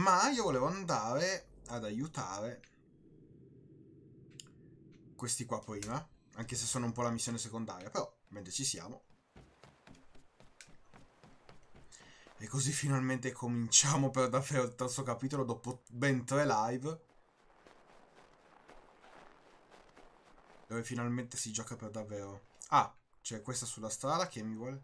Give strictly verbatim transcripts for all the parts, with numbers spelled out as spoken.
ma io volevo andare ad aiutare questi qua prima, anche se sono un po' la missione secondaria, però mentre ci siamo. E così finalmente cominciamo per davvero il terzo capitolo dopo ben tre live, dove finalmente si gioca per davvero. Ah, c'è questa sulla strada che mi vuole...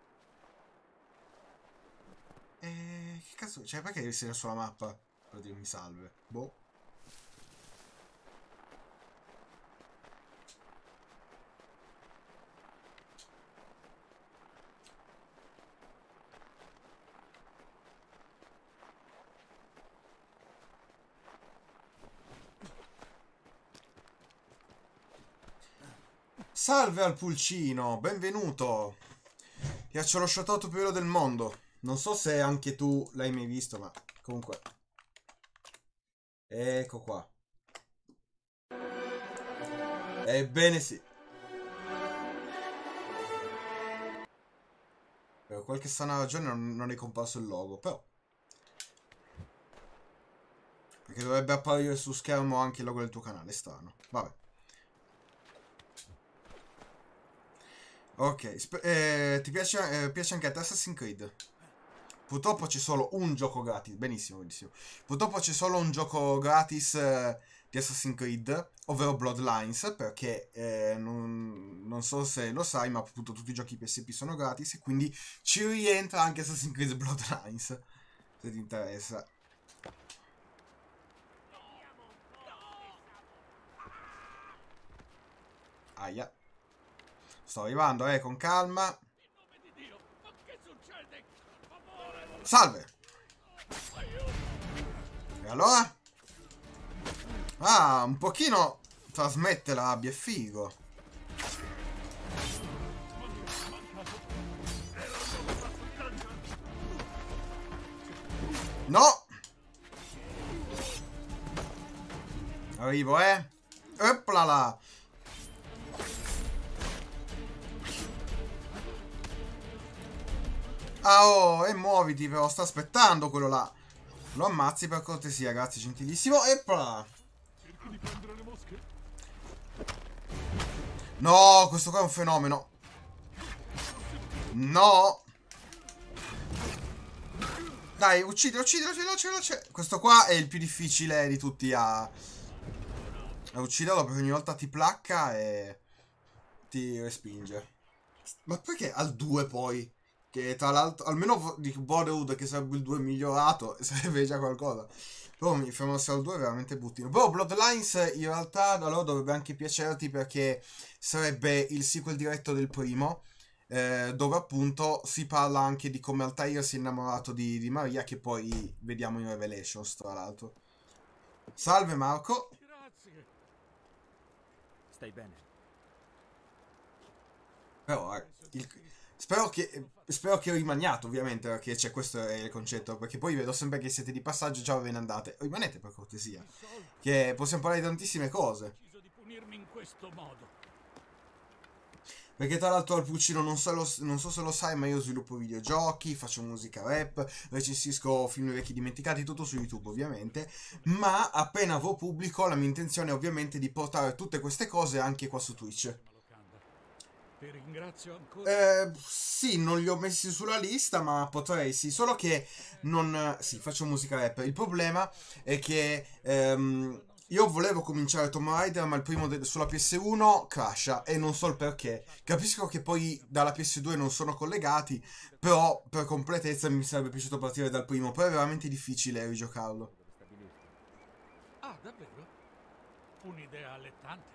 E che cazzo... Cioè, perché devi essere sulla mappa per dirmi salve? Boh. Salve al pulcino, benvenuto. Piaccio lo shoutout più bello del mondo. Non so se anche tu l'hai mai visto, ma comunque. Ecco qua. Ebbene sì. Per qualche strana ragione non, non è comparso il logo, però. Perché dovrebbe apparire su schermo anche il logo del tuo canale, strano. Vabbè. Ok, eh, ti piace, eh, piace anche a te Assassin's Creed? Purtroppo c'è solo un gioco gratis, benissimo, benissimo. Purtroppo c'è solo un gioco gratis eh, di Assassin's Creed, ovvero Bloodlines, perché eh, non, non so se lo sai, ma appunto tutti i giochi P S P sono gratis, e quindi ci rientra anche Assassin's Creed Bloodlines, se ti interessa. Aia. Sto arrivando, eh, con calma. Salve! E allora? Ah, un pochino trasmette la rabbia e figo. No! Arrivo, eh? Oplala! Ah, oh, e muoviti però, sta aspettando quello là. Lo ammazzi per cortesia, grazie gentilissimo. Epla! No, questo qua è un fenomeno. No! Dai, uccidilo, uccidilo, uccidilo, uccidilo. Questo qua è il più difficile di tutti a... a ucciderlo, perché ogni volta ti placca e... ti respinge. Ma perché al due poi? Che tra l'altro, almeno di Borderwood, che sarebbe il due migliorato, sarebbe già qualcosa. Però mi fermo al due è veramente buttino. Però Bloodlines in realtà allora dovrebbe anche piacerti, perché sarebbe il sequel diretto del primo, eh, dove appunto si parla anche di come Altair si è innamorato di, di Maria, che poi vediamo in Revelations, tra l'altro. Salve Marco. Grazie. Stai bene? Però eh, il... spero che spero che rimaniate, ovviamente, perché c'è, questo è il concetto, perché poi vedo sempre che siete di passaggio, già ve ne andate. Rimanete per cortesia, che possiamo parlare di tantissime cose. Perché tra l'altro al Pulcino, non so, lo, non so se lo sai, ma io sviluppo videogiochi, faccio musica rap, recensisco film vecchi dimenticati, tutto su YouTube ovviamente, ma appena avrò pubblico la mia intenzione è ovviamente di portare tutte queste cose anche qua su Twitch. Ti ringrazio ancora. Eh, sì, non li ho messi sulla lista, ma potrei, sì, solo che non... Sì, faccio musica rap. Il problema è che ehm, io volevo cominciare Tomb Raider, ma il primo de- sulla P S uno crasha e non so il perché. Capisco che poi dalla P S due non sono collegati, però per completezza mi sarebbe piaciuto partire dal primo, però è veramente difficile rigiocarlo. Ah, davvero? Un'idea allettante.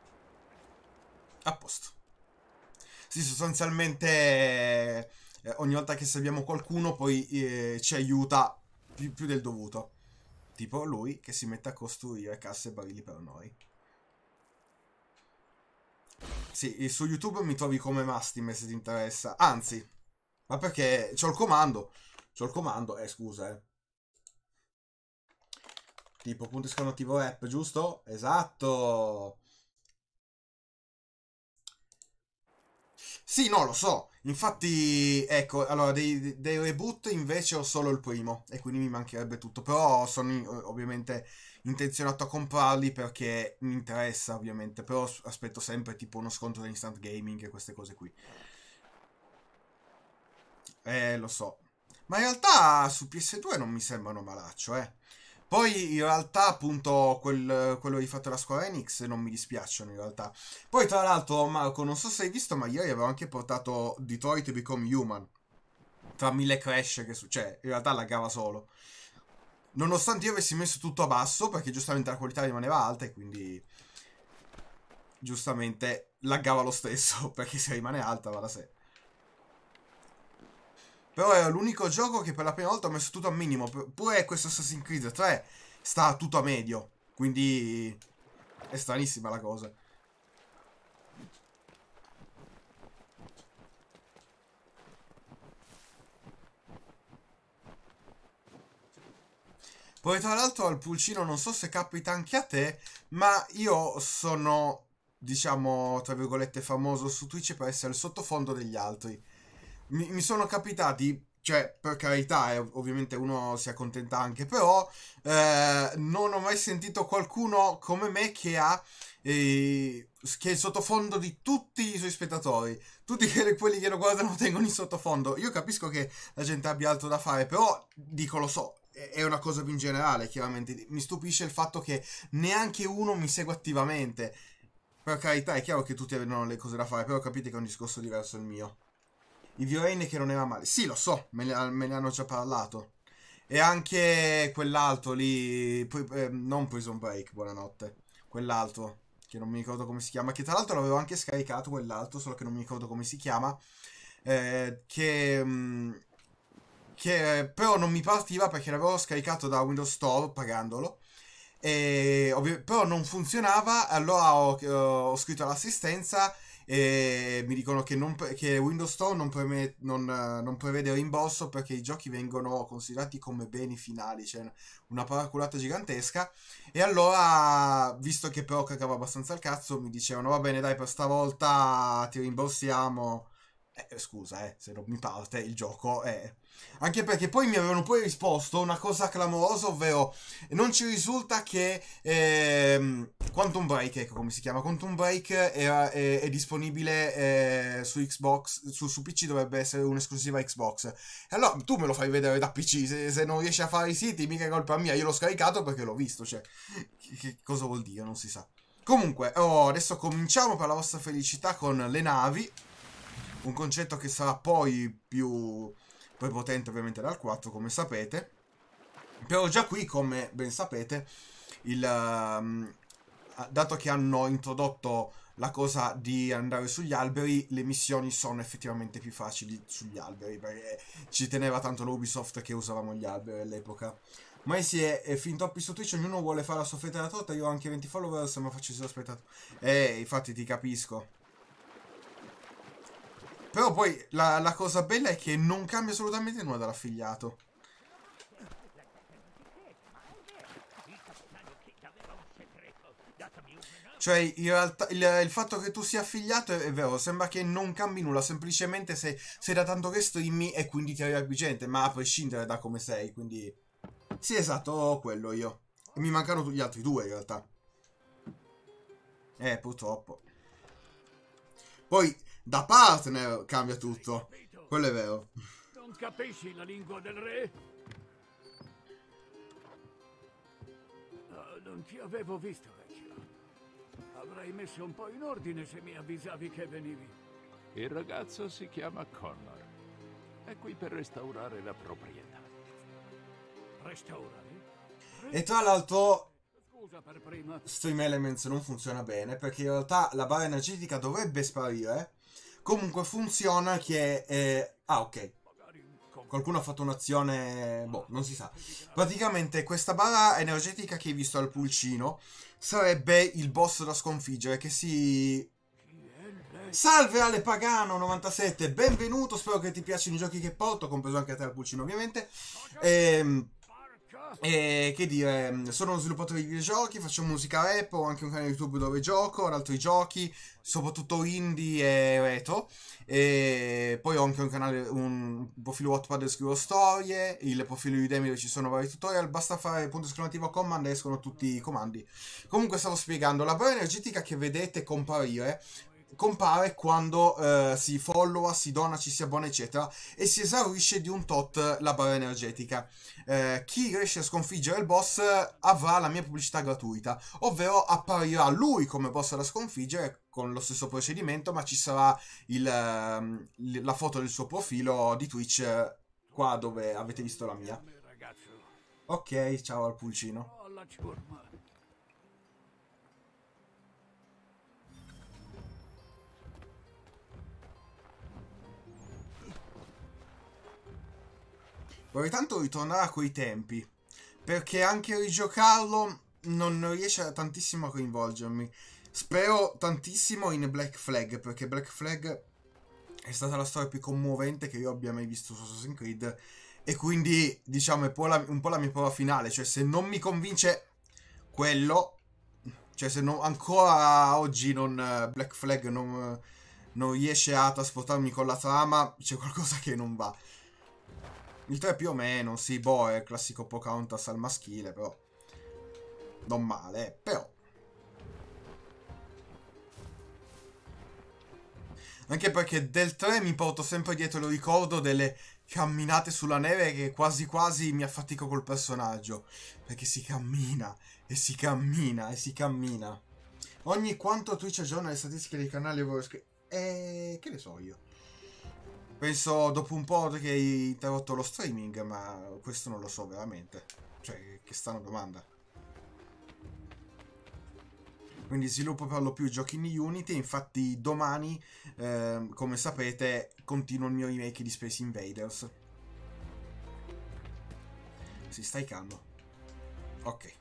A posto. Sì, sostanzialmente eh, ogni volta che salviamo qualcuno poi eh, ci aiuta più, più del dovuto. Tipo lui che si mette a costruire casse e barili per noi. Sì, su YouTube mi trovi come Mastime se ti interessa. Anzi, ma perché c'ho il comando. C'ho il comando, eh scusa eh. Tipo punto esclamativo rap, giusto? Esatto. Sì, no, lo so. Infatti, ecco, allora, dei, dei reboot invece ho solo il primo e quindi mi mancherebbe tutto. Però sono in- ovviamente intenzionato a comprarli perché mi interessa, ovviamente. Però s- aspetto sempre tipo uno sconto da Instant Gaming e queste cose qui. Eh, lo so. Ma in realtà su P S due non mi sembrano malaccio, eh. Poi in realtà appunto quel- quello rifatto da Square Enix non mi dispiacciono in realtà. Poi tra l'altro Marco, non so se hai visto, ma ieri avevo anche portato Detroit Become Human. Tra mille crash che succede, in realtà laggava solo. Nonostante io avessi messo tutto a basso, perché giustamente la qualità rimaneva alta e quindi giustamente laggava lo stesso, perché se rimane alta va da sé. Però era l'unico gioco che per la prima volta ho messo tutto a minimo. Pure questo Assassin's Creed tre sta tutto a medio. Quindi è stranissima la cosa. Poi tra l'altro al pulcino non so se capita anche a te, ma io sono, diciamo, tra virgolette, famoso su Twitch per essere il sottofondo degli altri. Mi, mi sono capitati, cioè, per carità, eh, ovviamente uno si accontenta anche, però eh, non ho mai sentito qualcuno come me che ha eh, che è il sottofondo di tutti i suoi spettatori. Tutti que- quelli che lo guardano tengono in sottofondo. Io capisco che la gente abbia altro da fare, però dico, lo so, è è una cosa più in generale, chiaramente. Mi stupisce il fatto che neanche uno mi segue attivamente. Per carità, è chiaro che tutti avevano le cose da fare, però capite che è un discorso diverso il mio. I Violaine che non era male. Sì, lo so, me ne, me ne hanno già parlato. E anche quell'altro lì, poi, eh, non Prison Break, buonanotte. Quell'altro, che non mi ricordo come si chiama, che tra l'altro l'avevo anche scaricato quell'altro, solo che non mi ricordo come si chiama. Eh, che, mh, che eh, però non mi partiva perché l'avevo scaricato da Windows Store pagandolo. E, ovvi- però non funzionava, allora ho, ho scritto all'assistenza e mi dicono che, non pre- che Windows Store non, preme- non, eh, non prevede rimborso perché i giochi vengono considerati come beni finali, cioè una paraculata gigantesca. E allora, visto che però cagava abbastanza il cazzo, mi dicevano va bene dai per stavolta ti rimborsiamo. Eh, scusa, eh, se non mi parte il gioco, eh. Anche perché poi mi avevano poi risposto una cosa clamorosa, ovvero non ci risulta che ehm, Quantum Break, ecco come si chiama, Quantum Break è, è- è disponibile eh, su Xbox, su, su P C dovrebbe essere un'esclusiva Xbox. E allora tu me lo fai vedere da P C, se, se non riesci a fare i siti mica è colpa mia, io l'ho scaricato perché l'ho visto, cioè, che, che cosa vuol dire, non si sa. Comunque, oh, adesso cominciamo per la vostra felicità con le navi, un concetto che sarà poi più prepotente ovviamente dal quattro, come sapete. Però già qui, come ben sapete, il, ehm, dato che hanno introdotto la cosa di andare sugli alberi, le missioni sono effettivamente più facili sugli alberi, perché ci teneva tanto l'Ubisoft che usavamo gli alberi all'epoca. Ma si è, è fin troppi su Twitch, ognuno vuole fare la sua fetta della torta, io ho anche venti follower, se mi faccio aspettato. Eh, infatti ti capisco. Però poi la, la cosa bella è che non cambia assolutamente nulla dall'affiliato. Cioè, in realtà, il, il fatto che tu sia affiliato è, è vero, sembra che non cambi nulla, semplicemente sei, sei da tanto che streami e quindi ti arriva più gente, ma a prescindere da come sei, quindi... Sì, esatto, quello io. E mi mancano gli altri due, in realtà. Eh, purtroppo. Poi, da partner cambia tutto. Quello è vero. Non capisci la lingua del re? No, non ti avevo visto, vecchio. Avrei messo un po' in ordine se mi avvisavi che venivi. Il ragazzo si chiama Connor. È qui per restaurare la proprietà. Restaurare? E tra l'altro... Scusa per prima. Stream Elements non funziona bene perché in realtà la barra energetica dovrebbe sparire. Comunque funziona che è... Ah, ok. Qualcuno ha fatto un'azione... Boh, non si sa. Praticamente questa barra energetica che hai visto al pulcino sarebbe il boss da sconfiggere che si... Salve Ale Pagano novantasette, benvenuto, spero che ti piacciono i giochi che porto, compreso anche a te al pulcino ovviamente. Ehm... E che dire, sono uno sviluppatore di videogiochi, faccio musica rap, ho anche un canale YouTube dove gioco ad altri giochi, soprattutto indie e retro. E poi ho anche un canale, un profilo Wattpad dove scrivo storie, il profilo Udemy dove ci sono vari tutorial, basta fare punto esclamativo command e escono tutti i comandi. Comunque stavo spiegando, la barra energetica che vedete comparire compare quando eh, si followa, si dona, ci si abbona eccetera e si esaurisce di un tot la barra energetica. Eh, chi riesce a sconfiggere il boss avrà la mia pubblicità gratuita, ovvero apparirà lui come boss da sconfiggere con lo stesso procedimento, ma ci sarà il, eh, la foto del suo profilo di Twitch eh, qua dove avete visto la mia. Ok, ciao al pulcino. Oh, la ciurma. Vorrei tanto ritornare a quei tempi, perché anche rigiocarlo non riesce tantissimo a coinvolgermi. Spero tantissimo in Black Flag, perché Black Flag è stata la storia più commovente che io abbia mai visto su Assassin's Creed, e quindi diciamo è un po' la, un po' la mia prova finale, cioè se non mi convince quello, cioè se non, ancora oggi non, Black Flag non, non riesce a trasportarmi con la trama, c'è qualcosa che non va. Il tre più o meno, sì, boh, è il classico Pocahontas al maschile, però non male, eh, però. Anche perché del tre mi porto sempre dietro il ricordo delle camminate sulla neve che quasi quasi mi affatico col personaggio. Perché si cammina, e si cammina, e si cammina. Ogni quanto Twitch aggiorna le statistiche dei canali e... Eh, che ne so io. Penso dopo un po' che hai interrotto lo streaming, ma questo non lo so veramente. Cioè, che strana domanda. Quindi sviluppo per lo più giochi in Unity, infatti domani, eh, come sapete, continuo il mio remake di Space Invaders. Si sta icando. Ok.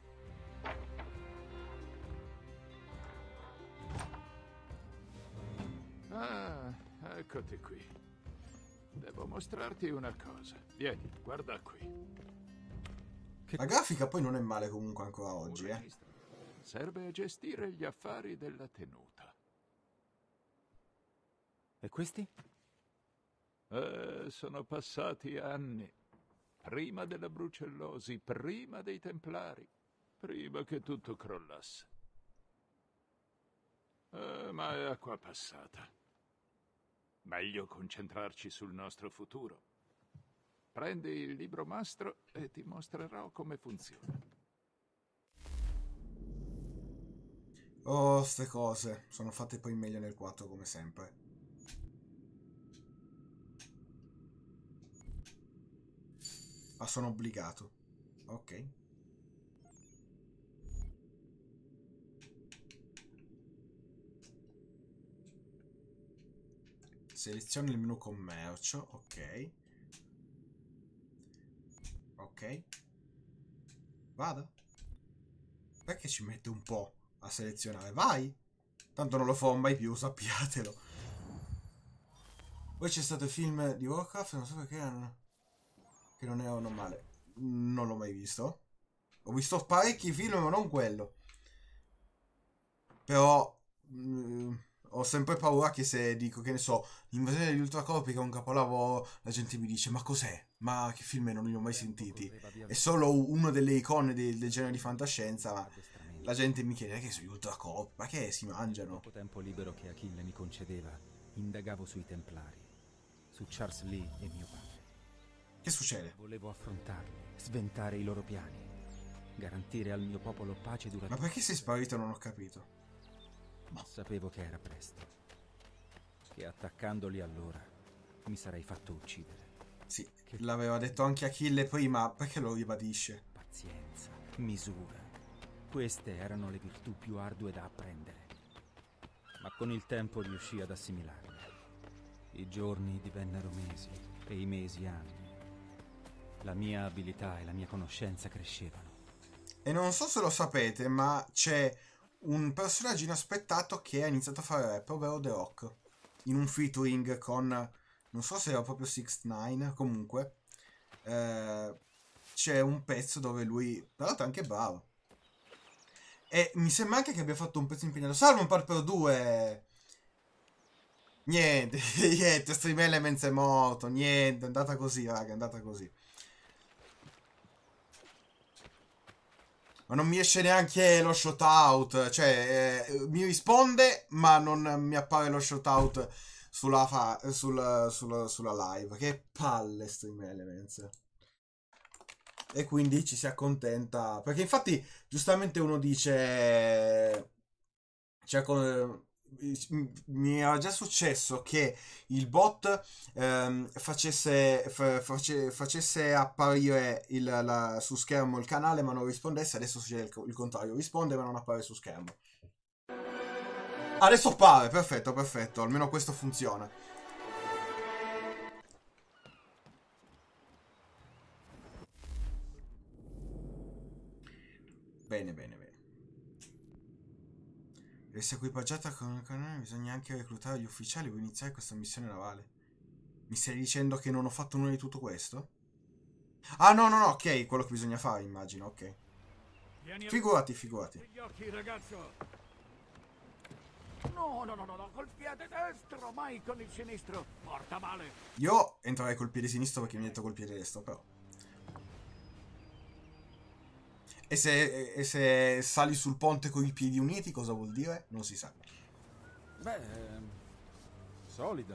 Ah, eccoti qui. Devo mostrarti una cosa. Vieni, guarda qui. La grafica poi non è male comunque ancora oggi, eh. Serve a gestire gli affari della tenuta. E questi? Eh, sono passati anni. Prima della brucellosi, prima dei templari, prima che tutto crollasse. Eh, ma è acqua passata. Meglio concentrarci sul nostro futuro. Prendi il libro mastro e ti mostrerò come funziona. Oh, ste cose. Sono fatte poi meglio nel quattro come sempre. Ma sono obbligato. Ok. Seleziona il menu commercio. Ok. Ok. Vada. Perché ci mette un po' a selezionare? Vai! Tanto non lo farò mai più, sappiatelo. Poi c'è stato il film di Warcraft, non so perché erano... che non erano male. Non l'ho mai visto. Ho visto parecchi film, ma non quello. Però... Mh, ho sempre paura che se dico, che ne so, l'invasione degli ultracorpi che è un capolavoro, la gente mi dice, ma cos'è? Ma che film è? Non li ho mai sentiti. È solo una delle icone del, del genere di fantascienza, ma la gente mi chiede, che sono gli ultracorpi? Ma che si mangiano? Poco tempo libero che Achille mi concedeva, indagavo sui Templari, su Charles Lee e mio padre. Che succede? Volevo affrontarli, sventare i loro piani, garantire al mio popolo pace durante... Ma perché sei sparito? Non ho capito. Ma sapevo che era presto, che attaccandoli allora mi sarei fatto uccidere. Sì, l'aveva detto anche Achille prima, perché lo ribadisce? Pazienza, misura, queste erano le virtù più ardue da apprendere. Ma con il tempo riuscii ad assimilarle. I giorni divennero mesi e i mesi anni. La mia abilità e la mia conoscenza crescevano. E non so se lo sapete, ma c'è un personaggio inaspettato che ha iniziato a fare rap, ovvero The Rock, in un featuring con, non so se era proprio six ix nine, comunque eh, c'è un pezzo dove lui, tra l'altro è anche bravo. E mi sembra anche che abbia fatto un pezzo impegnato. Salve un par per due. Niente, niente, Stream Elements è morto. Niente, è andata così, raga, è andata così. Ma non mi esce neanche lo shoutout. Cioè, eh, mi risponde, ma non mi appare lo shoutout sulla, fa sul, sul, sulla live. Che palle Stream Elements. E quindi ci si accontenta. Perché infatti, giustamente uno dice... Cioè, con, mi era già successo che il bot ehm, facesse, fa, face, facesse apparire il, la, su schermo il canale ma non rispondesse. Adesso succede il, il contrario, risponde ma non appare su schermo. Adesso appare, perfetto, perfetto, almeno questo funziona. Bene, bene, bene. Per essere equipaggiata con il canale bisogna anche reclutare gli ufficiali per iniziare questa missione navale. Mi stai dicendo che non ho fatto nulla di tutto questo? Ah, no, no, no, ok, quello che bisogna fare, immagino, ok. Figurati, figurati. Gli occhi, ragazzo. No, no, no, no, no, col piede destro, mai con il sinistro. Porta male. Io entrerei col piede sinistro perché mi hai detto col piede destro, però. E se, e se sali sul ponte con i piedi uniti, cosa vuol dire? Non si sa. Beh, ehm, solida.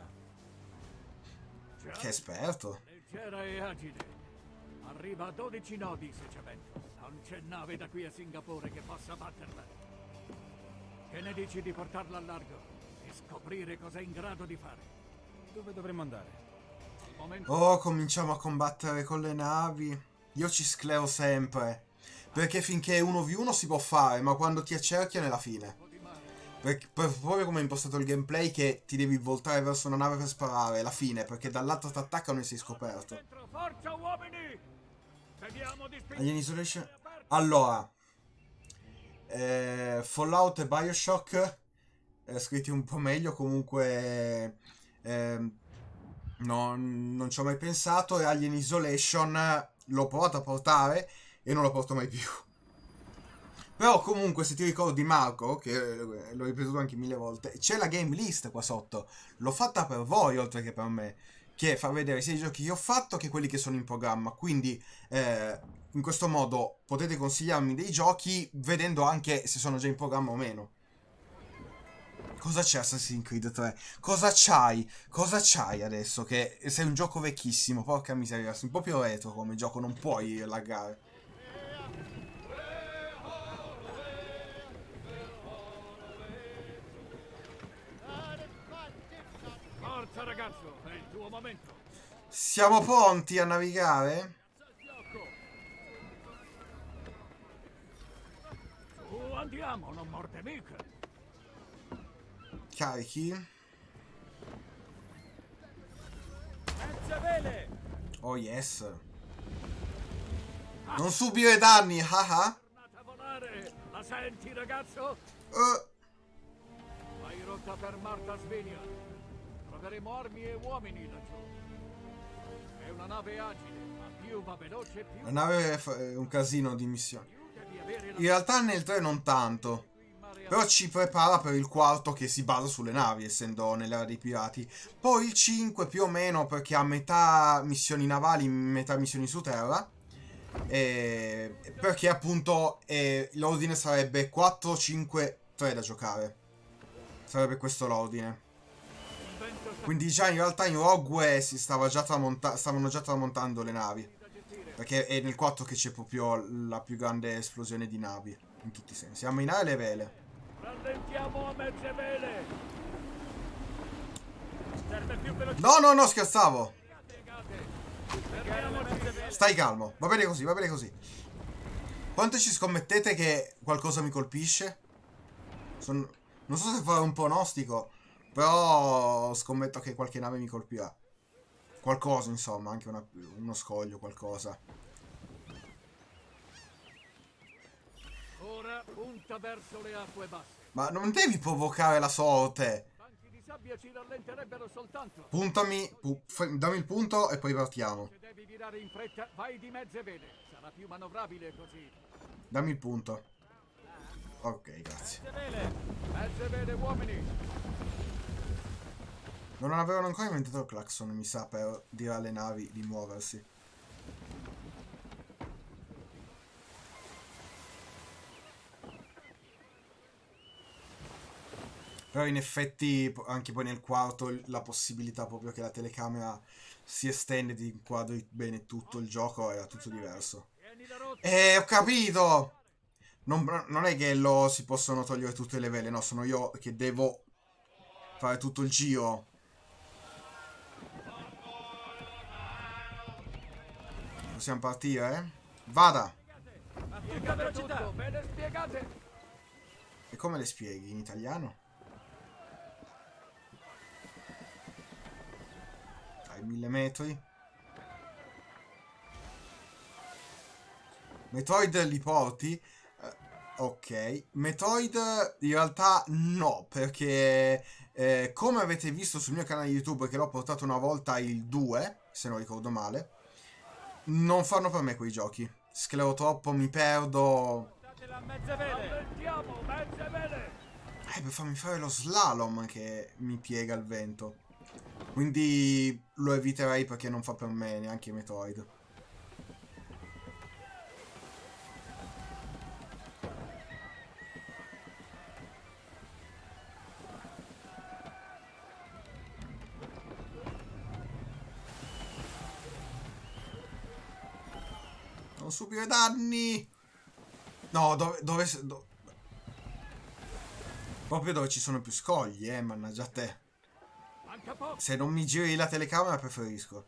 Che esperto. Leggera e agile. Arriva a dodici nodi se c'è vento. Non c'è nave da qui a Singapore che possa batterla. Che ne dici di portarla a largo e scoprire cosa è in grado di fare? Dove dovremmo andare? Momento. Oh, cominciamo a combattere con le navi. Io ci sclero sempre. Perché finché uno vu uno si può fare, ma quando ti accerchiano è la fine. Perché, per, proprio come è impostato il gameplay, che ti devi voltare verso una nave per sparare, è la fine, perché dall'altro ti attaccano e sei scoperto. Forza uomini! Vediamo di Alien Isolation. Allora, eh, Fallout e Bioshock eh, scritti un po' meglio, comunque eh, no, non ci ho mai pensato. E Alien Isolation l'ho provato a portare e non lo porto mai più. Però comunque, se ti ricordi, Marco, che l'ho ripetuto anche mille volte, c'è la game list qua sotto. L'ho fatta per voi oltre che per me, che fa vedere sia i giochi che ho fatto che quelli che sono in programma. Quindi eh, in questo modo potete consigliarmi dei giochi vedendo anche se sono già in programma o meno. Cosa c'è Assassin's Creed tre? Cosa c'hai? Cosa c'hai adesso? Che sei un gioco vecchissimo, porca miseria, sei un po' più retro come gioco, non puoi laggare. Forza ragazzo, è il tuo momento. Siamo pronti a navigare? Su, andiamo, non morde mica. Carichi. Mezze vele! Oh yes. Non subire danni, haha. Tornata a volare! La senti ragazzo? Uh, Vai rotta per Martha's Vineyard. Troveremo armi e uomini laggiù. È una nave agile, ma più va veloce più... la nave è un casino di missioni. Devi avere la... In realtà nel tre non tanto. Però ci prepara per il quarto che si basa sulle navi, essendo nell'era dei pirati. Poi il cinque più o meno perché ha metà missioni navali, metà missioni su terra. E perché appunto eh, l'ordine sarebbe quattro, cinque, tre da giocare. Sarebbe questo l'ordine. Quindi già in realtà in Rogue si stava già stavano già tramontando le navi. Perché è nel quattro che c'è proprio la più grande esplosione di navi. In tutti i sensi. A minare le vele. Rallentiamo a mezze vele! Serve più veloce. No, no, no, scherzavo. Fermiamoci. Stai calmo. Va bene così, va bene così. Quanto ci scommettete che qualcosa mi colpisce? Son... Non so se fare un pronostico, però scommetto che qualche nave mi colpirà. Qualcosa, insomma, anche una... uno scoglio, qualcosa. Ora punta verso le acque basse. Ma non devi provocare la sorte. Banchi di sabbia ci rallenterebbero soltanto. Puntami, pu dammi il punto e poi partiamo. Se devi virare in fretta, vai di mezze vele. Sarà sarà più manovrabile così. Dammi il punto. Ok, grazie. Mezze vele! Mezze vele, uomini! Non avevano ancora inventato il clacson, mi sa, per dire alle navi di muoversi. Però in effetti anche poi nel quarto la possibilità proprio che la telecamera si estende e ti inquadri bene tutto il gioco era tutto diverso. E ho capito! Non, non è che lo si possono togliere tutte le vele, no, sono io che devo fare tutto il giro. Possiamo partire, eh? Vada! Spiega velocità! Ve le spiegate! E come le spieghi? In italiano? Dai, mille metri. Metroid li porti? Uh, ok. Metroid in realtà no, perché eh, come avete visto sul mio canale YouTube, che l'ho portato una volta il due, se non ricordo male, non fanno per me quei giochi. Sclero troppo, mi perdo. Eh, per farmi fare lo slalom che mi piega il vento. Quindi lo eviterei perché non fa per me neanche Metroid. Non subire danni. No, dove, dove, dove... Proprio dove ci sono più scogli, eh, mannaggia a te. Se non mi giri la telecamera preferisco.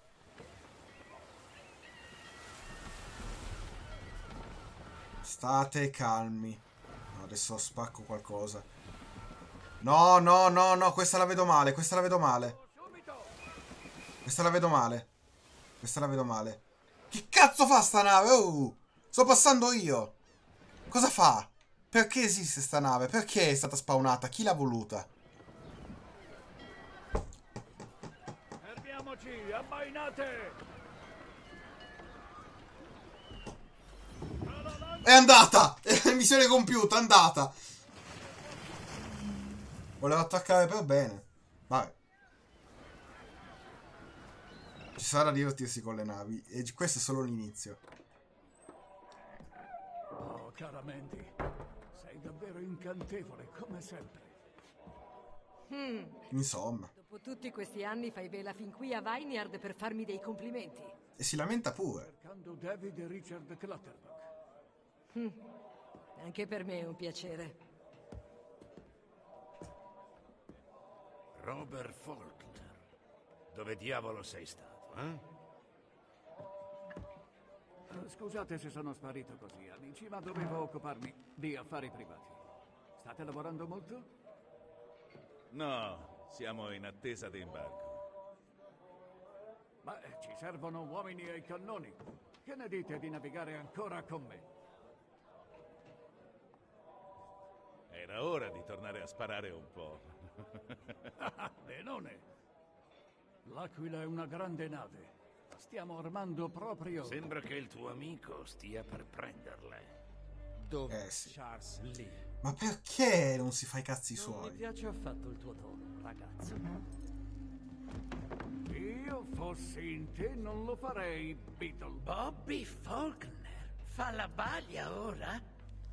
State calmi. No, adesso spacco qualcosa. No, no, no, no, questa la vedo male, questa la vedo male. Questa la vedo male. Questa la vedo male. Che cazzo fa sta nave? Oh, sto passando io. Cosa fa? Perché esiste sta nave? Perché è stata spawnata? Chi l'ha voluta? Fermiamoci, ammainate! È andata! Missione compiuta, è andata! Volevo attaccare per bene. Vabbè. Ci sarà da divertirsi con le navi. E questo è solo l'inizio. Oh, cara Mandy, sei davvero incantevole, come sempre. Hmm. Insomma. Dopo tutti questi anni fai vela fin qui a Vineyard per farmi dei complimenti. E si lamenta pure. Cercando David e Richard Clutterbuck. Hmm. Anche per me è un piacere. Robert Faulkner. Dove diavolo sei stato, eh? Scusate se sono sparito così, amici, ma dovevo occuparmi di affari privati. State lavorando molto? No, siamo in attesa di imbarco. Beh, ci servono uomini e cannoni. Che ne dite di navigare ancora con me? Era ora di tornare a sparare un po'. Benone! L'Aquila è una grande nave. Stiamo armando proprio... Sembra che il tuo amico stia per prenderle. Dove? Eh sì. Charles Lee. Ma perché non si fa i cazzi Non suoi? mi piace affatto il tuo tono, ragazzo. Io fossi in te non lo farei, Beetle. Bobby Faulkner fa la baglia ora?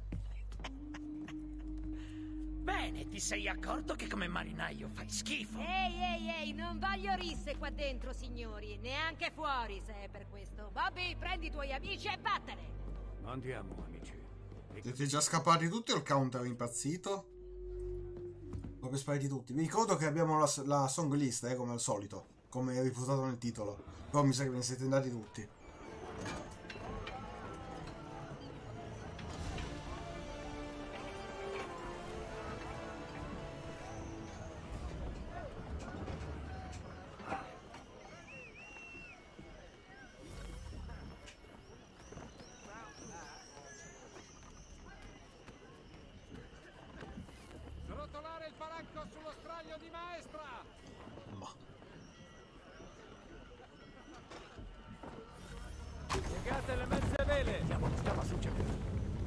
Bene, ti sei accorto che come marinaio fai schifo? Ehi, ehi, ehi, non voglio risse qua dentro, signori. Neanche fuori, se è per questo. Bobby, prendi i tuoi amici e vattene. Andiamo, amici. Siete già scappati tutti o il counter è impazzito? Proprio spariti tutti. Vi ricordo che abbiamo la, la song list, eh, come al solito. Come riportato nel titolo. Però mi sa che ve ne siete andati tutti. Rotolare il baracco sullo straglio di maestra! Ma... Piegate le mezze vele! vele! Diavolo, stava succedendo.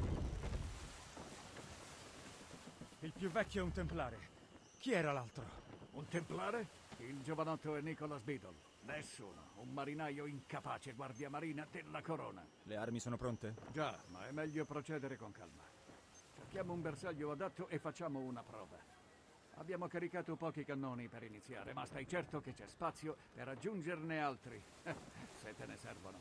Il più vecchio è un templare. Chi era l'altro? Un templare? Il giovanotto è Nicholas Beadle. Nessuno. Un marinaio incapace, guardia marina della corona. Le armi sono pronte? Già, ma è meglio procedere con calma. Cerchiamo un bersaglio adatto e facciamo una prova. Abbiamo caricato pochi cannoni per iniziare, ma stai certo che c'è spazio per aggiungerne altri, se te ne servono.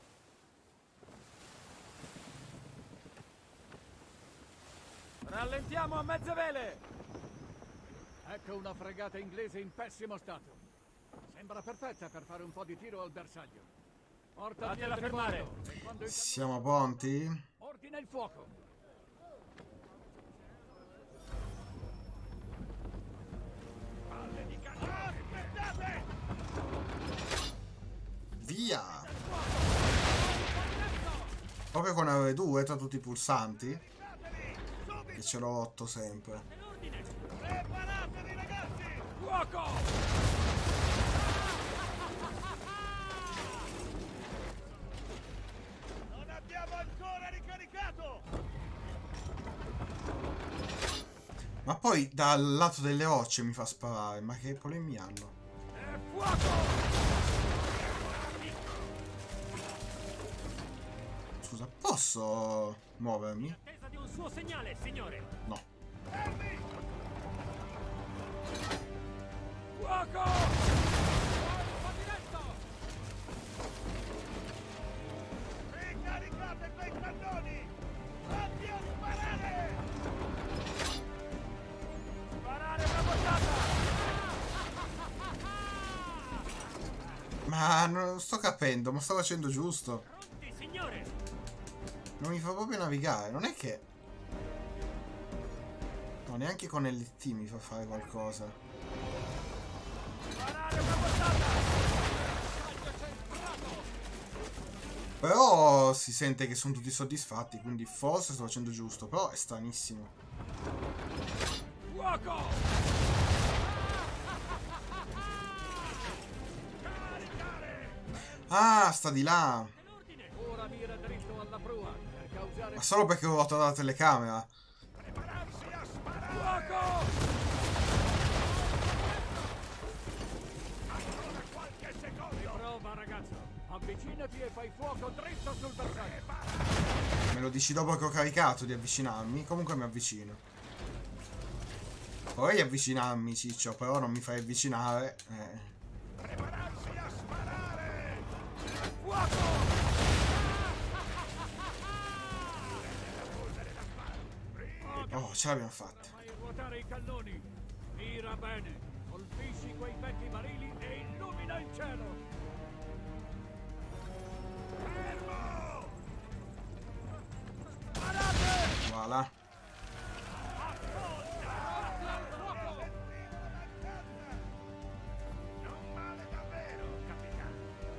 Rallentiamo a mezze vele! Ecco una fregata inglese in pessimo stato. Sembra perfetta per fare un po' di tiro al bersaglio. Porta Fatela fermare! Siamo pronti? Ordina il fuoco! Palle di cannone! Aspettate! Via! Proprio con R due tra tutti i pulsanti. Che ce l'ho otto sempre. Preparatevi ragazzi! Fuoco! Non abbiamo ancora ricaricato! Ma poi dal lato delle rocce mi fa sparare. Ma che problemi hanno? E fuoco! Scusa, posso muovermi? In attesa di un suo segnale, signore. No. Fuoco! Colpo diretto! Ricaricate quei cannoni! Pronti a sparare! Sparare una bottata! Ma non sto capendo, ma sto facendo giusto. Pronti, signore. Non mi fa proprio navigare, non è che... No, neanche con L T mi fa fare qualcosa. Sparare una bottata! Però si sente che sono tutti soddisfatti, quindi forse sto facendo giusto, però è stranissimo. Fuoco! Ah, sta di là! Ora mira dritto alla prua per causare Ma solo perché ho ruotato la telecamera. prepararsi a sparare! Fuoco! Ancora qualche secondo! Prova ragazzo, avvicinati e fai fuoco dritto sul bersaglio. Me lo dici dopo che ho caricato di avvicinarmi, comunque mi avvicino. Vorrei avvicinarmi, Ciccio, però non mi fai avvicinare. Eh. Prepararsi a sparare! Fuoco! Oh, ce l'abbiamo fatta. Fai ruotare i cannoni. Mira bene. Colpisci quei vecchi barili e illumina il cielo. Fermo! Sparate! Voilà. Non male davvero, capitano.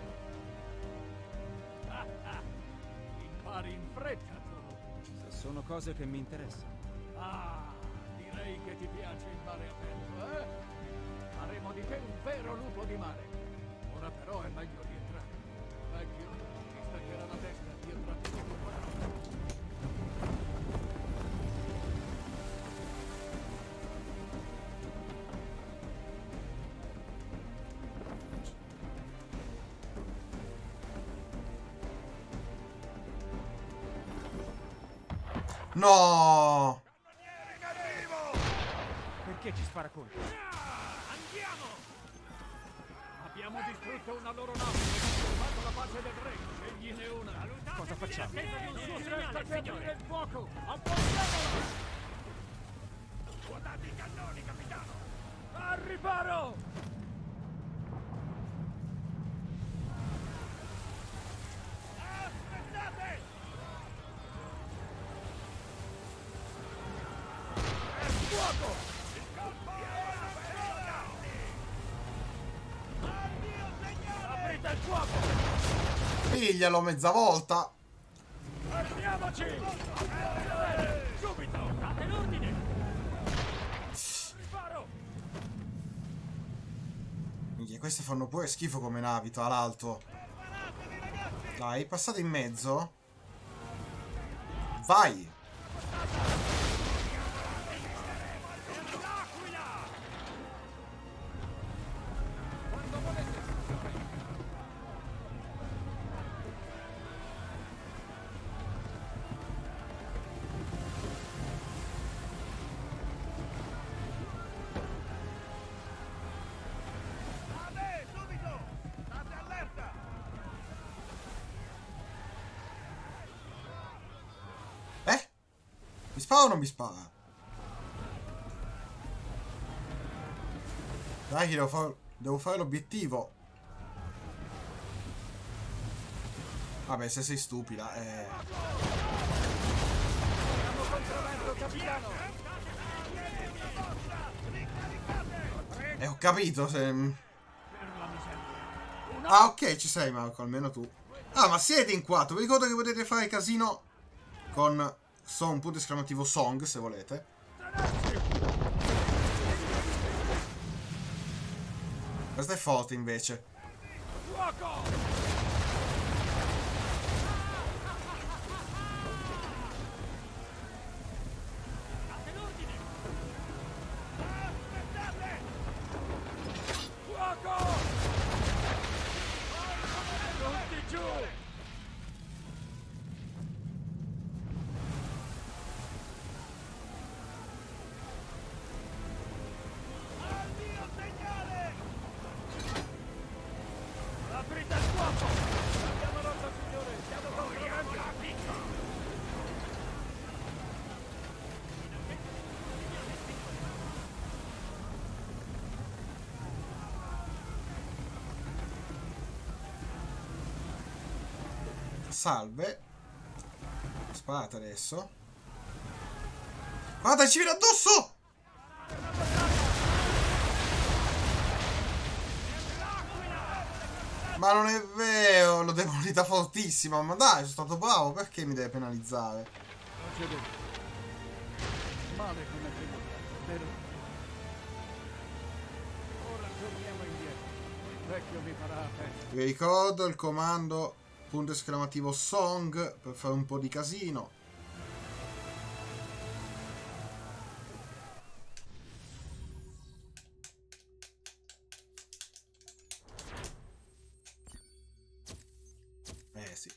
Impari in fretta tu. Se sono cose che mi interessano. Ah, direi che ti piace il mare aperto, eh? Faremo di te un vero lupo di mare. Ora però è meglio rientrare. Vecchio, ti staccherà la testa dietro a tutti i tuoi. No! Perché ci spara contro? Andiamo! Abbiamo distrutto una loro nave e conservato la pace del re. Scegliene una. Cosa facciamo? In attesa di un suo Resta segnale, che aprire signore. il fuoco! Affrontiamola! Guardate i cannoni, capitano! Al riparo! Aspettate! È fuoco! Il colpo è una persona! Addio, segnore! Aprite il fuoco! Piglialo mezza volta! Fermiamoci! Subito! Date l'ordine. Riparo! Minchia, queste fanno pure schifo come navi, tra l'altro. Dai, passate in mezzo. Vai! Mi spara o non mi spara? Dai che devo fare, devo fare l'obiettivo. Vabbè, se sei stupida, eh. Eh, ho capito se... Ah, ok, ci sei Marco, almeno tu. Ah, ma siete in quattro. Vi ricordo che potete fare casino con... Song, punto esclamativo song, se volete. Questa è forte invece. Salve. Sparate adesso. Guarda, ci viene addosso! Ma non è vero, l'ho demolita fortissima. Ma dai, sono stato bravo, perché mi deve penalizzare? Non c'è dubbio. Male come prima, vero? Ora torniamo indietro. Il vecchio vi farà festa. Vi ricordo il comando punto esclamativo song per fare un po' di casino. Eh sì.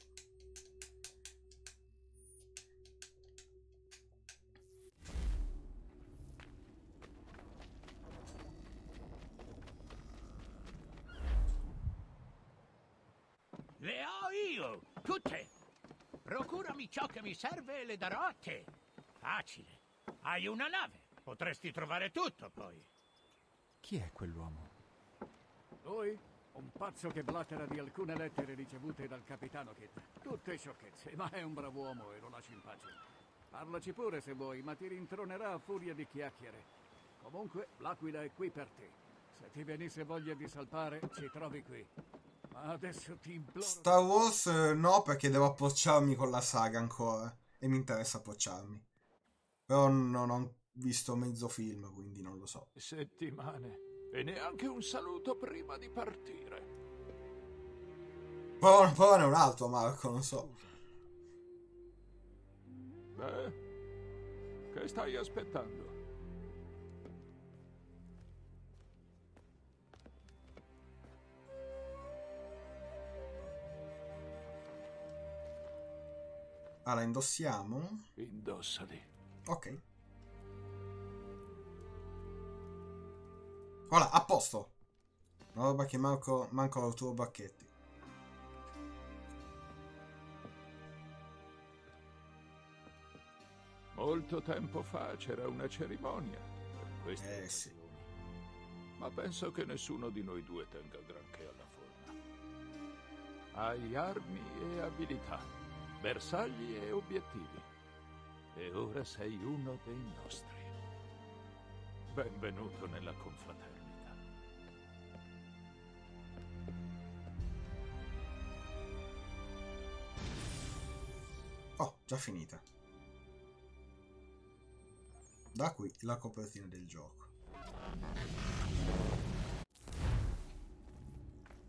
Le ho io, tutte. Procurami ciò che mi serve e le darò a te. Facile. Hai una nave. Potresti trovare tutto, poi. Chi è quell'uomo? Lui? Un pazzo che blattera di alcune lettere ricevute dal capitano Kidd. Tutte sciocchezze, ma è un bravo uomo e lo lascio in pace. Parlaci pure se vuoi, ma ti rintronerà a furia di chiacchiere. Comunque, l'Aquila è qui per te. Se ti venisse voglia di salpare, ci trovi qui. Ma adesso ti imploro... Star Wars eh, no, perché devo approcciarmi con la saga ancora. E mi interessa approcciarmi. Però non ho visto mezzo film, quindi non lo so. Settimane. E neanche un saluto prima di partire. Però, però ne è un altro, Marco, non so. Beh, che stai aspettando? Ah, la indossiamo? Indossali. Ok. Voilà, a posto. Una roba che manco, manco ai tuoi bacchetti. Molto tempo fa c'era una cerimonia per queste Eh sì. occasioni. Ma penso che nessuno di noi due tenga granché alla forma. Hai armi e abilità, bersagli e obiettivi. E ora sei uno dei nostri. Benvenuto nella confraternita. Oh, già finita. Da qui la copertina del gioco.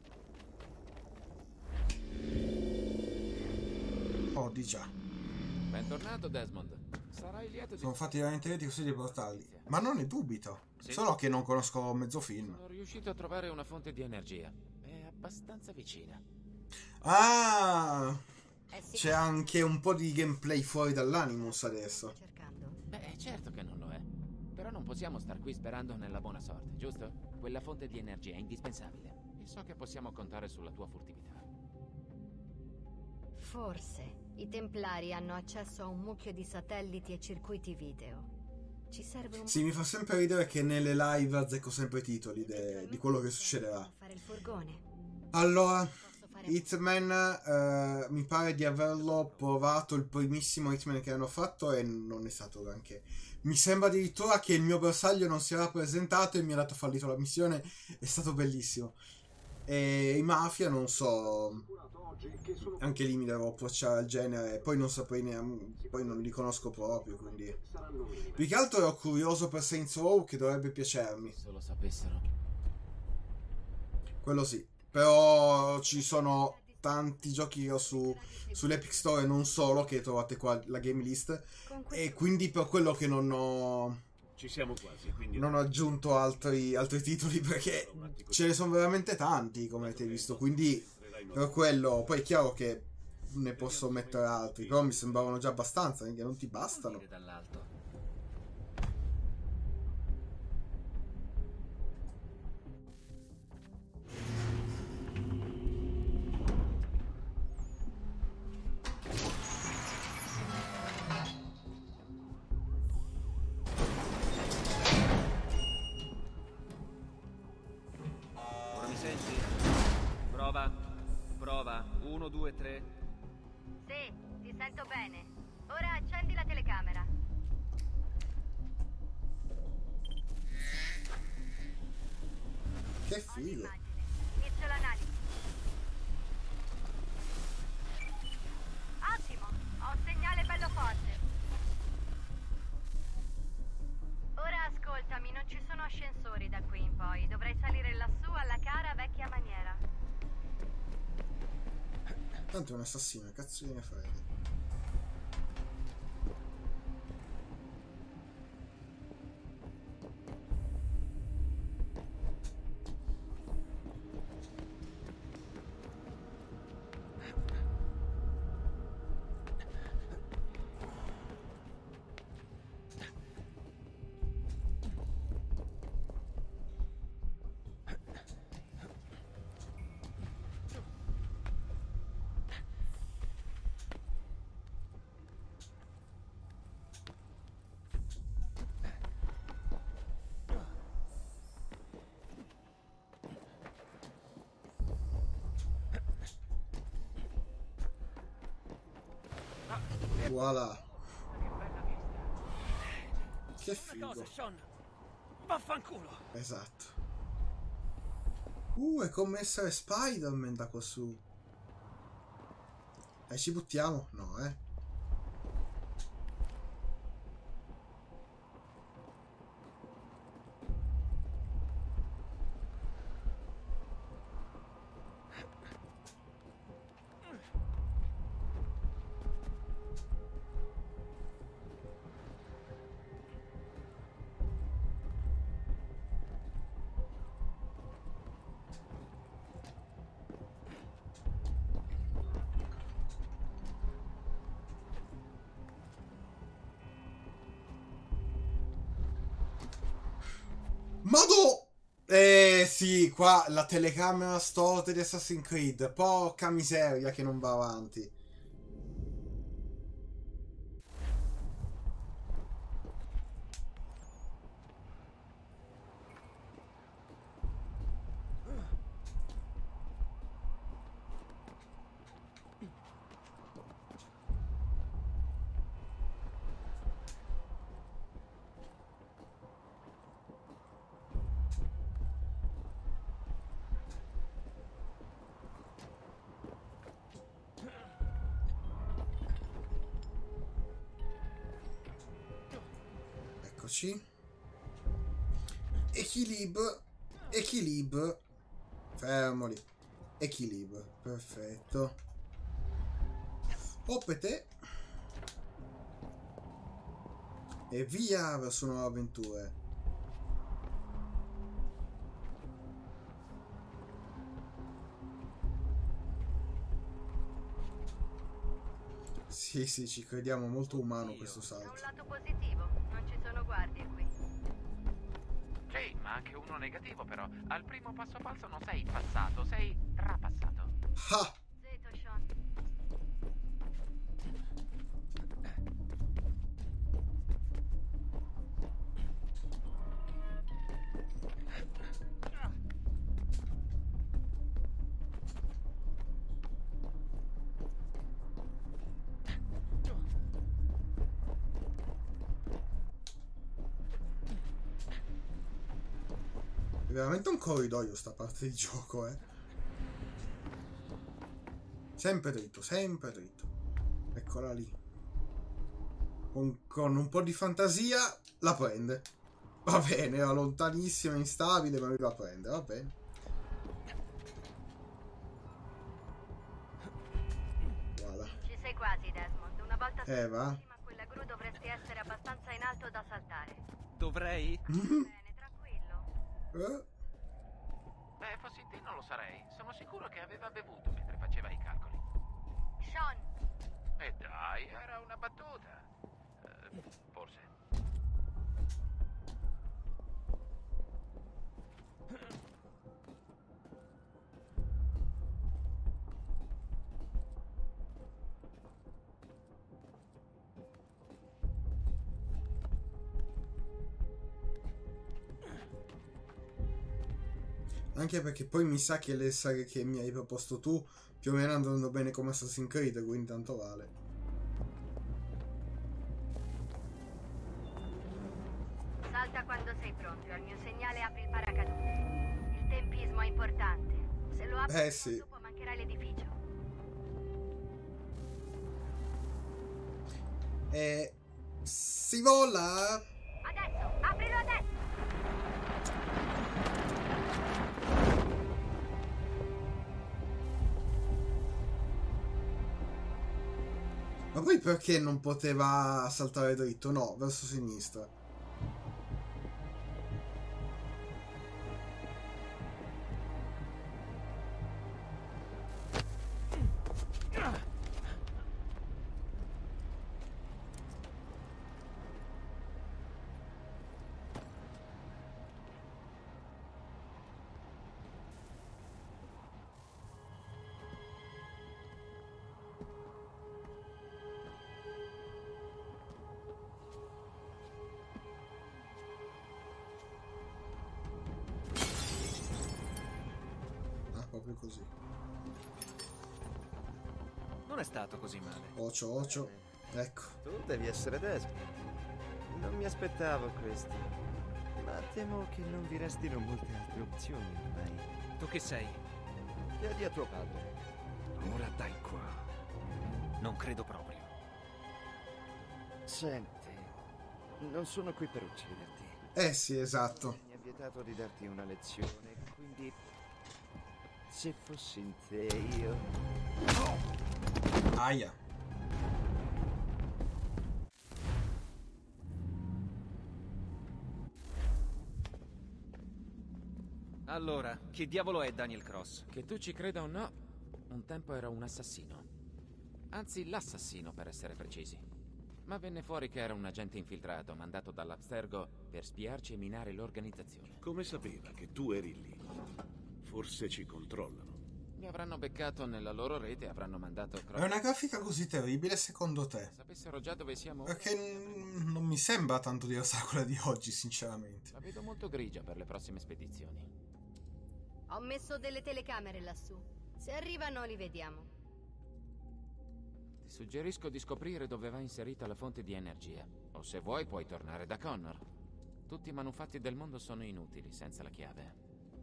Oh, di già. Bentornato, Desmond. Sarai lieto di... Sono fatti veramente lenti così di portarli. Ma non ne dubito. Sì. Solo che non conosco mezzo film. Sono riuscito a trovare una fonte di energia. È abbastanza vicina. Ah! Eh sì. C'è anche un po' di gameplay fuori dall'Animus adesso. Cercando. Beh, certo che non lo è. Però non possiamo star qui sperando nella buona sorte, giusto? Quella fonte di energia è indispensabile. E so che possiamo contare sulla tua furtività. Forse i Templari hanno accesso a un mucchio di satelliti e circuiti video. Ci serve un... Sì, mi fa sempre ridere che nelle live azzecco sempre i titoli de- di quello che succederà. Fare il furgone. Allora, Hitman, eh, mi pare di averlo provato, il primissimo Hitman che hanno fatto, e non è stato granché. Mi sembra addirittura che il mio bersaglio non si era presentato e mi ha dato fallito la missione. È stato bellissimo. E i Mafia non so, anche lì mi devo approcciare al genere, poi non saprei neanche, poi non li conosco proprio, quindi più che altro ero curioso per Saints Row, che dovrebbe piacermi. Se lo sapessero. Quello sì, però ci sono tanti giochi che ho su sull'Epic Store e non solo, che trovate qua la game list, e quindi per quello che non ho Ci siamo quasi, quindi... non ho aggiunto altri, altri titoli, perché ce ne sono veramente tanti, come avete visto, quindi per quello, poi è chiaro che ne posso mettere altri, però mi sembravano già abbastanza, che non ti bastano. Dall'alto. uno, due, tre. Sì, ti sento bene. Ora accendi la telecamera. Che figo. Inizio l'analisi. Ottimo, ho un segnale bello forte. Ora ascoltami, non ci sono ascensori da qui in poi. Dovrai salire lassù alla cara vecchia maniera. Tanto è un assassino, cazzo gliene frega. Voilà. Che figo. Cosa, Sean? Vaffanculo. Esatto. Uh, è come essere Spider-Man da qua su. E ci buttiamo? No, eh. Mado! Eh sì, qua la telecamera storta di Assassin's Creed. Porca miseria che non va avanti. Eccoci. Equilibrio. Equilibrio. Fermoli. Equilibrio. Perfetto. Opete. E via verso nuove avventure. Sì, sì, ci crediamo, molto umano questo Da salto. un lato positivo, non ci sono guardie qui. Sì, ma anche uno negativo però. Al primo passo falso non sei passato, sei trapassato. Ah! Zitto, Sean. È veramente un corridoio sta parte di gioco, eh. Sempre dritto, sempre dritto. Eccola lì. Con, con un po' di fantasia la prende. Va bene, era lontanissima, instabile, ma lui la prende, va bene. Voilà. Ci sei quasi, Desmond. Una volta Eh, va. sulla quella gru dovresti essere abbastanza in alto da saltare. Dovrei? Bene, tranquillo. Eh? Beh, fossi te non lo sarei. Sono sicuro che aveva bevuto mentre faceva i calcoli. Sean, E dai, era una battuta. Eh, forse. Anche perché poi mi sa che le saghe che mi hai proposto tu più o meno andranno bene come Assassin's Creed, quindi tanto vale. salta quando sei pronto. Al mio segnale apri il paracadute. Il tempismo è importante. Se lo apri Eh, sì. dopo mancherai l'edificio. E si vola. Adesso, aprilo adesso! Ma poi perché non poteva saltare dritto? No, verso sinistra. Proprio così. Non è stato così male. Ocio, ocio. Ecco. Tu devi essere Desmond. Non mi aspettavo questo. Ma temo che non vi restino molte altre opzioni ormai. Tu chi sei? Chiedi a tuo padre. Ora dai qua. Non credo proprio. Senti, non sono qui per ucciderti. Eh sì, esatto. Mi ha vietato di darti una lezione, quindi... se fossi in te io... Aia. Allora, chi diavolo è Daniel Cross? Che tu ci creda o no, un tempo era un assassino. Anzi, l'assassino per essere precisi. Ma venne fuori che era un agente infiltrato mandato dall'Abstergo per spiarci e minare l'organizzazione. Come sapeva che tu eri lì? Forse ci controllano. Mi avranno beccato nella loro rete e avranno mandato Cross. È una grafica così terribile secondo te? Sapessero già dove siamo. Perché n- non mi sembra tanto diversa da quella di oggi, sinceramente. La vedo molto grigia per le prossime spedizioni. Ho messo delle telecamere lassù. Se arrivano li vediamo. Ti suggerisco di scoprire dove va inserita la fonte di energia. O se vuoi puoi tornare da Connor. Tutti i manufatti del mondo sono inutili senza la chiave.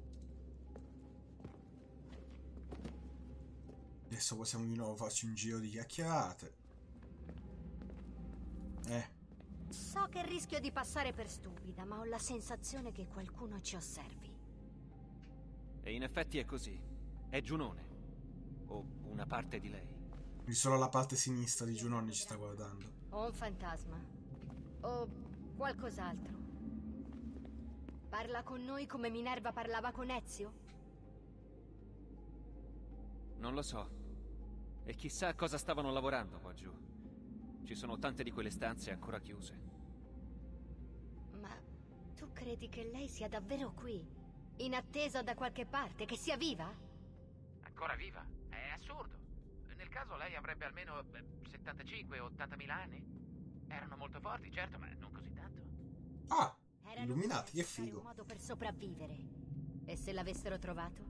Adesso possiamo di nuovo farci un giro di chiacchierate. Eh. So che rischio di passare per stupida, ma ho la sensazione che qualcuno ci osservi. E in effetti è così. È Giunone. O una parte di lei. Solo la parte sinistra di Giunone ci sta guardando. O un fantasma. O qualcos'altro. Parla con noi come Minerva parlava con Ezio? Non lo so. E chissà a cosa stavano lavorando qua giù. Ci sono tante di quelle stanze ancora chiuse. Ma tu credi che lei sia davvero qui? In attesa da qualche parte? Che sia viva? Ancora viva? È assurdo. Nel caso lei avrebbe almeno settantacinque ottantamila anni. Erano molto forti, certo, ma non così tanto. Ah, illuminati, che figo. Un modo per sopravvivere. E se l'avessero trovato?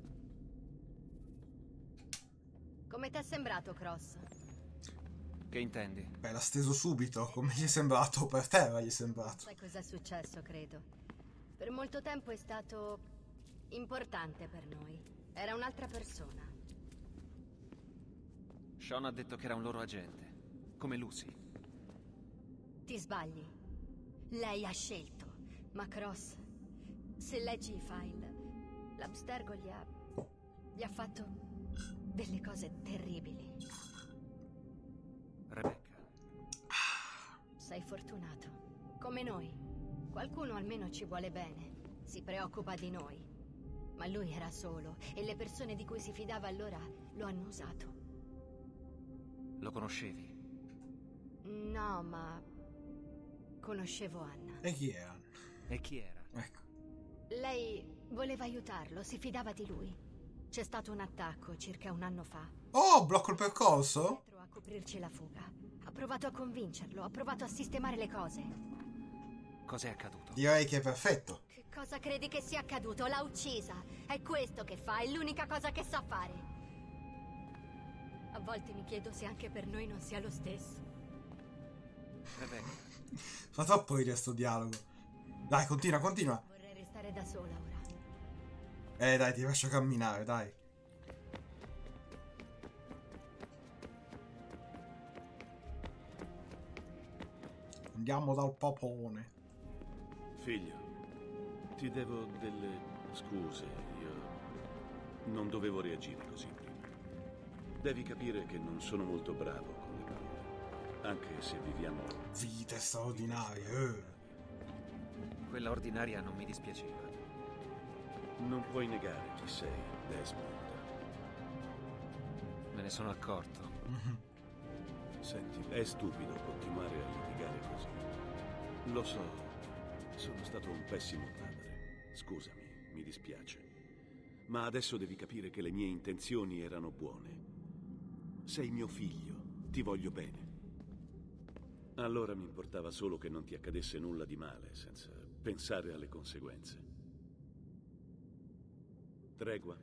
Come t'è sembrato, Cross? Che intendi? Beh, l'ha steso subito. Come gli è sembrato? Per terra gli è sembrato. Sai cosa è successo, credo. Per molto tempo è stato importante per noi. Era un'altra persona. Sean ha detto che era un loro agente, come Lucy. Ti sbagli. Lei ha scelto. Ma Cross, se leggi i file, l'Abstergo gli ha... gli ha fatto delle cose terribili. Rebecca. Sei fortunato. Come noi. Qualcuno almeno ci vuole bene. Si preoccupa di noi. Ma lui era solo e le persone di cui si fidava allora lo hanno usato. Lo conoscevi? No, ma... conoscevo Anna. E chi era? E chi era? Ecco. Lei voleva aiutarlo, si fidava di lui. C'è stato un attacco circa un anno fa. Oh, blocco il percorso? Dietro a coprirci la fuga. Ha provato a convincerlo, ha provato a sistemare le cose. Cos'è accaduto? Direi che è perfetto. Che cosa credi che sia accaduto? L'ha uccisa. È questo che fa, è l'unica cosa che sa fare. A volte mi chiedo se anche per noi non sia lo stesso. Rebecca. Fa troppo ridere sto dialogo. Dai, continua, continua. Vorrei restare da sola ora. Eh, dai, ti lascio camminare, dai. Andiamo dal papone. Figlio, ti devo delle scuse. Io non dovevo reagire così prima. Devi capire che non sono molto bravo con le parole, anche se viviamo vite straordinarie. Eh. Quella ordinaria non mi dispiaceva. Non puoi negare chi sei, Desmond. Me ne sono accorto. Mm-hmm. Senti, è stupido continuare a litigare così. Lo so, sono stato un pessimo padre. Scusami, mi dispiace. Ma adesso devi capire che le mie intenzioni erano buone. Sei mio figlio, ti voglio bene. Allora mi importava solo che non ti accadesse nulla di male, senza pensare alle conseguenze. Tregua?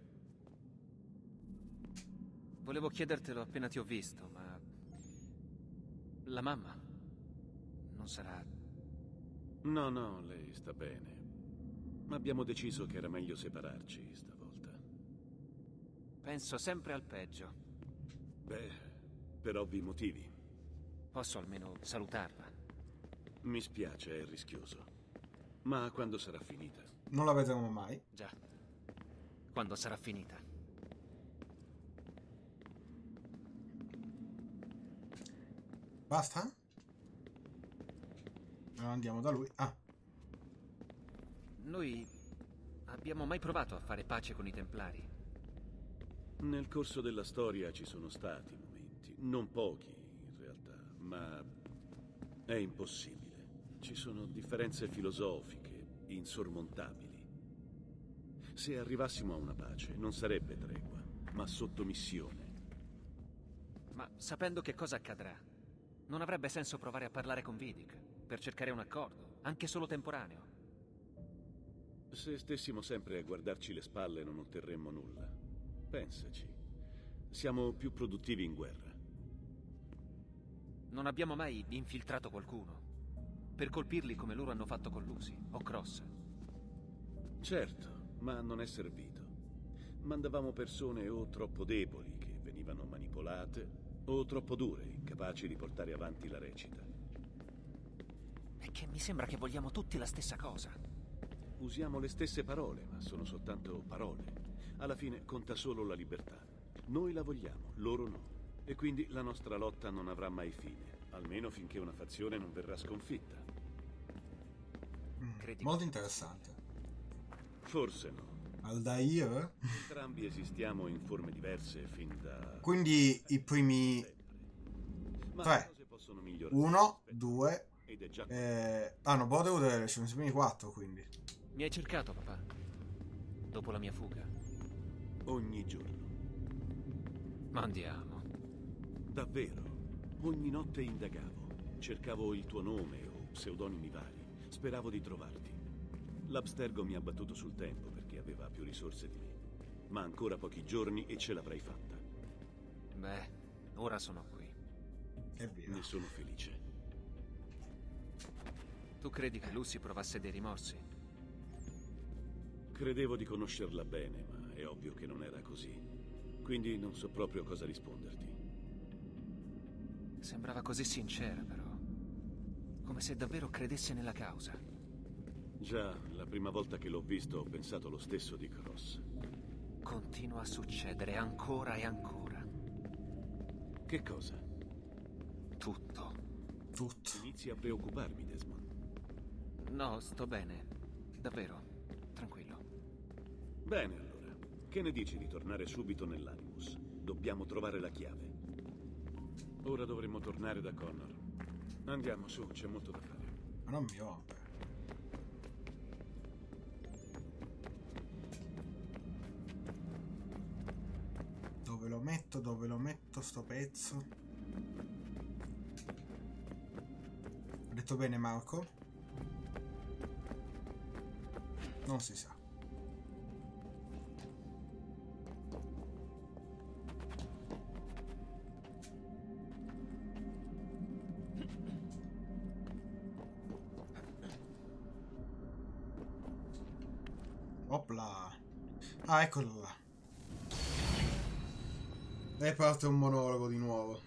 Volevo chiedertelo appena ti ho visto, ma... La mamma? Non sarà... No, no, lei sta bene. Ma abbiamo deciso che era meglio separarci stavolta. Penso sempre al peggio. Beh, per ovvi motivi. Posso almeno salutarla? Mi spiace, è rischioso. Ma quando sarà finita? Non la vedremo mai. Già. Quando sarà finita. Basta? Allora andiamo da lui. Ah. Noi abbiamo mai provato a fare pace con i Templari? Nel corso della storia ci sono stati momenti, non pochi in realtà, ma è impossibile. Ci sono differenze filosofiche insormontabili. Se arrivassimo a una pace non sarebbe tregua, ma sottomissione. Ma sapendo che cosa accadrà, non avrebbe senso provare a parlare con Vidic per cercare un accordo, anche solo temporaneo. Se stessimo sempre a guardarci le spalle non otterremmo nulla. Pensaci. Siamo più produttivi in guerra. Non abbiamo mai infiltrato qualcuno per colpirli come loro hanno fatto con Lucy o Cross. Certo, ma non è servito. Mandavamo persone o troppo deboli che venivano manipolate o troppo dure, incapaci di portare avanti la recita. È che mi sembra che vogliamo tutti la stessa cosa. Usiamo le stesse parole, ma sono soltanto parole. Alla fine conta solo la libertà. Noi la vogliamo, loro no. E quindi la nostra lotta non avrà mai fine, almeno finché una fazione non verrà sconfitta. credi? Molto interessante. Forse no. Aldair? Entrambi esistiamo in forme diverse fin da... Quindi i primi Ma tre. le cose possono migliorare. Uno, due... Ed è già... Eh... Ah no, Borderwood sono i primi quattro, quindi. Mi hai cercato, papà? Dopo la mia fuga? Ogni giorno. Ma andiamo. Davvero. Ogni notte indagavo. Cercavo il tuo nome o pseudonimi vari. Speravo di trovarti. L'Abstergo mi ha battuto sul tempo perché aveva più risorse di me. Ma ancora pochi giorni e ce l'avrei fatta. Beh, ora sono qui. Evviva. Ne sono felice. Tu credi che Lucy provasse dei rimorsi? Credevo di conoscerla bene, ma è ovvio che non era così. Quindi non so proprio cosa risponderti. Sembrava così sincera, però. Come se davvero credesse nella causa. Già, la prima volta che l'ho visto ho pensato lo stesso di Cross. Continua a succedere ancora e ancora. Che cosa? Tutto. Tutto. Inizi a preoccuparmi, Desmond. No, sto bene. Davvero. Tranquillo. Bene, allora. Che ne dici di tornare subito nell'Animus? Dobbiamo trovare la chiave. Ora dovremmo tornare da Connor. Andiamo, su, c'è molto da fare. Ma non mi rompe. Dove lo metto? Dove lo metto sto pezzo? Ho detto bene, Marco? Non si sa. Opla. Ah, eccolo là. E parte un monologo di nuovo.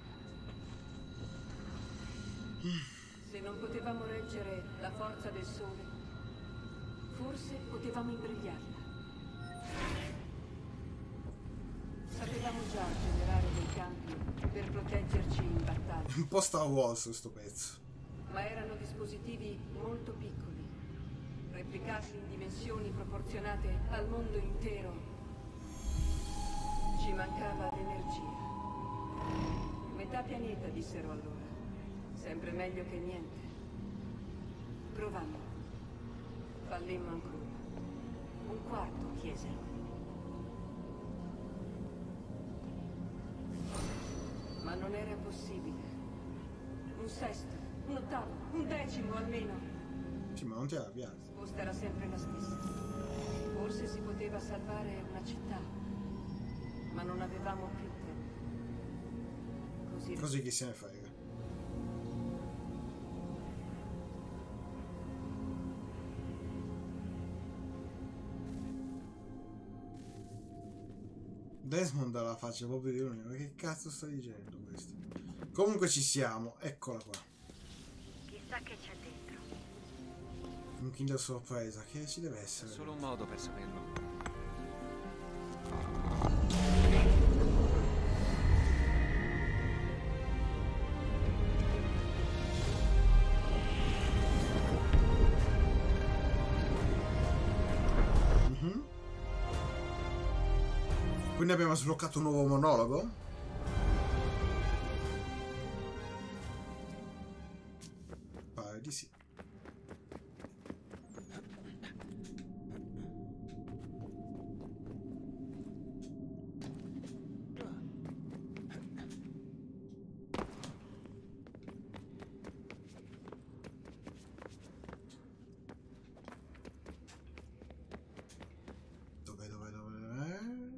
Se non potevamo reggere la forza del sole, forse potevamo imbrigliarla. Sapevamo già generare dei campi per proteggerci in battaglia. Un po' Star Wars questo pezzo. Ma erano dispositivi molto piccoli, replicati in dimensioni proporzionate al mondo intero. Ci mancava l'energia. Metà pianeta, dissero allora. Sempre meglio che niente. Provammo. Fallimmo ancora. Un quarto, chiesero. Ma non era possibile. Un sesto, un ottavo, un decimo almeno. Sì, ma non ti arrabbiare. La risposta era sempre la stessa. Forse si poteva salvare una città, ma non avevamo più tempo. Così, Così chi se ne frega. Desmond ha la faccia proprio di lui. Ma che cazzo sta dicendo questo? Comunque ci siamo, eccola qua. Chissà che c'è dentro. Un Kinder sorpresa, che ci deve essere? È solo un modo per saperlo. Mhm. Quindi abbiamo sbloccato un nuovo monologo? Pare di sì. Dove, dove, dove, dove?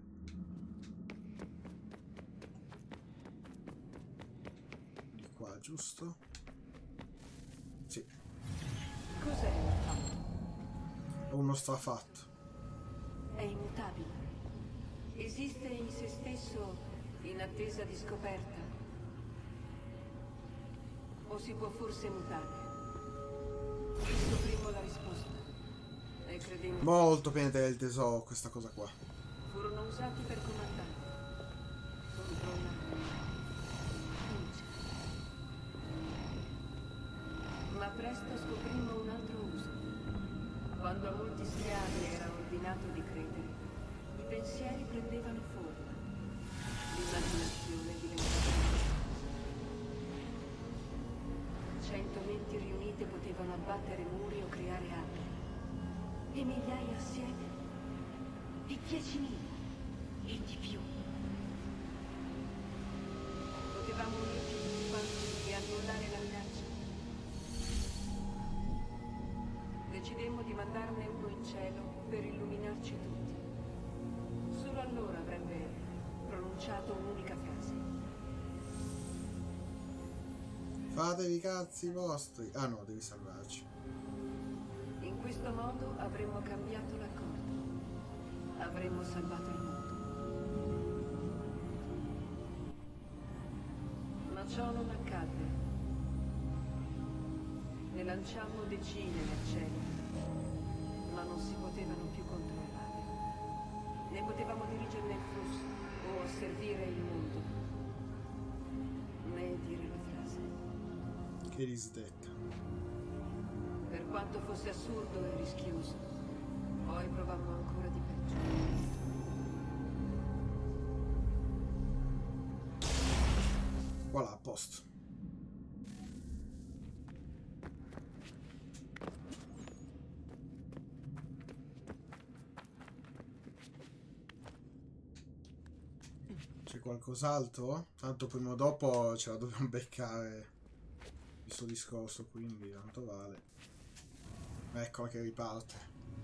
Di qua, giusto? Sì. cos'è un fatto? È uno strafatto. È immutabile. Esiste in se stesso in attesa di scoperta? O si può forse mutare? Scoprimo la risposta. E credemmo Molto pianeta del tesoro questa cosa qua. furono usati per comandare. Controllare. Vincere. Ma presto scoprimmo un altro uso. Quando a molti schiavi era ordinato di credere, i pensieri prendevano forma, l'immaginazione diventava. Cento menti riunite potevano abbattere muri o creare altri, e migliaia assieme, e diecimila, e di più. Potevamo unirci tutti quanti e annullare la minaccia. Decidemmo di mandarne uno in cielo per illuminarci tutti. Solo allora avrebbe pronunciato un'unica frase. Fatevi i cazzi vostri. Ah no, devi salvarci. In questo modo avremmo cambiato l'accordo. Avremmo salvato il mondo. Ma ciò non accadde. Ne lanciammo decine nel cielo, ma non si potevano più controllare. Ne potevamo dirigerne il flusso o osservire il mondo, né dire la frase. Che risdetta. Per quanto fosse assurdo e rischioso, poi provammo ancora di peggio. Voilà, a posto. C'è qualcos'altro? Tanto prima o dopo ce la dobbiamo beccare il suo discorso, quindi tanto vale. Eccola che riparte.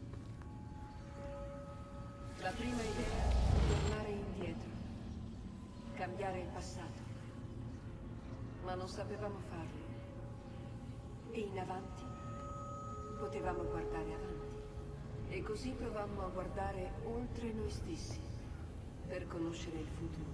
La prima idea fu tornare indietro, cambiare il passato. Ma non sapevamo farlo. E in avanti potevamo guardare avanti. E così provammo a guardare oltre noi stessi per conoscere il futuro.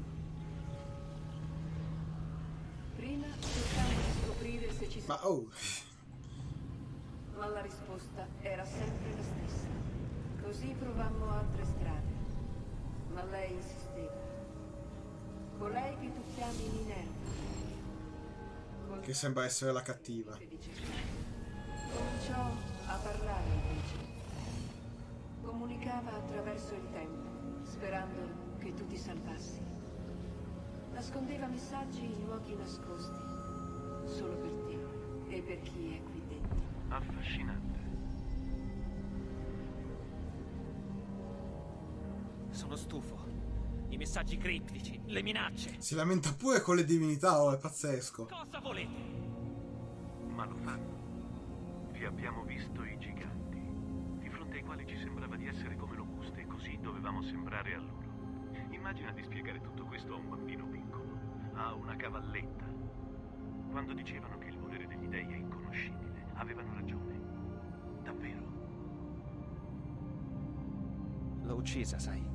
Prima cercammo di scoprire se ci Ma oh! Ma la risposta era sempre la stessa. Così provammo altre strade. Ma lei insisteva. Colei che tu chiami Minerva. Che sembra essere la cattiva. Cominciò a parlare invece. Comunicava attraverso il tempo, sperando che tu ti salvassi. Nascondeva messaggi in luoghi nascosti, solo per te e per chi è qui dentro. Affascinante. Sono stufo. I messaggi criptici, le minacce. Si lamenta pure con le divinità, oh, è pazzesco. Cosa volete? Ma lo fanno. Vi abbiamo visto i giganti, di fronte ai quali ci sembrava di essere come locuste, e così dovevamo sembrare a loro. Immagina di spiegare tutto questo a un bambino piccolo, a una cavalletta. Quando dicevano che il volere degli dei è inconoscibile, avevano ragione. Davvero. L'ho uccisa, sai?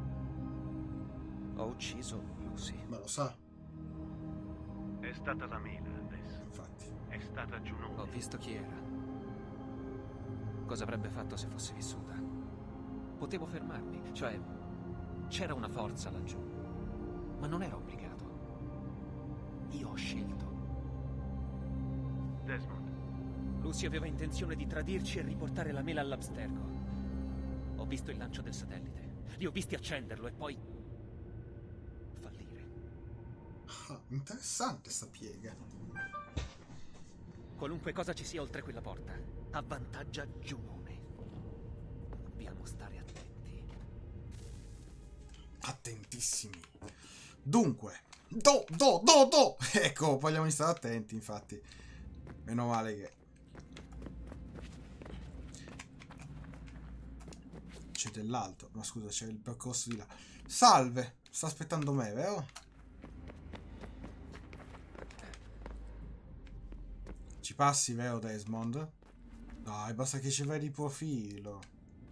Ho ucciso Lucy. Ma lo sa. È stata la mela adesso. Infatti. È stata Giunone. Ho visto chi era. Cosa avrebbe fatto se fosse vissuta? Potevo fermarmi, cioè c'era una forza laggiù, ma non ero obbligato. Io ho scelto. Desmond. Lucy aveva intenzione di tradirci e riportare la mela all'Abstergo. Ho visto il lancio del satellite. Li ho visti accenderlo e poi fallire. Ah, interessante sta piega. Qualunque cosa ci sia oltre quella porta avvantaggia Giunone. Dobbiamo stare attenti. Attentissimi. Dunque, do, do, do, do. Ecco, vogliamo stare attenti, infatti. Meno male che c'è dell'altro. Ma scusa, c'è il percorso di là. Salve, sta aspettando me, vero? Ci passi, vero Desmond? Dai, basta che ci vai di profilo.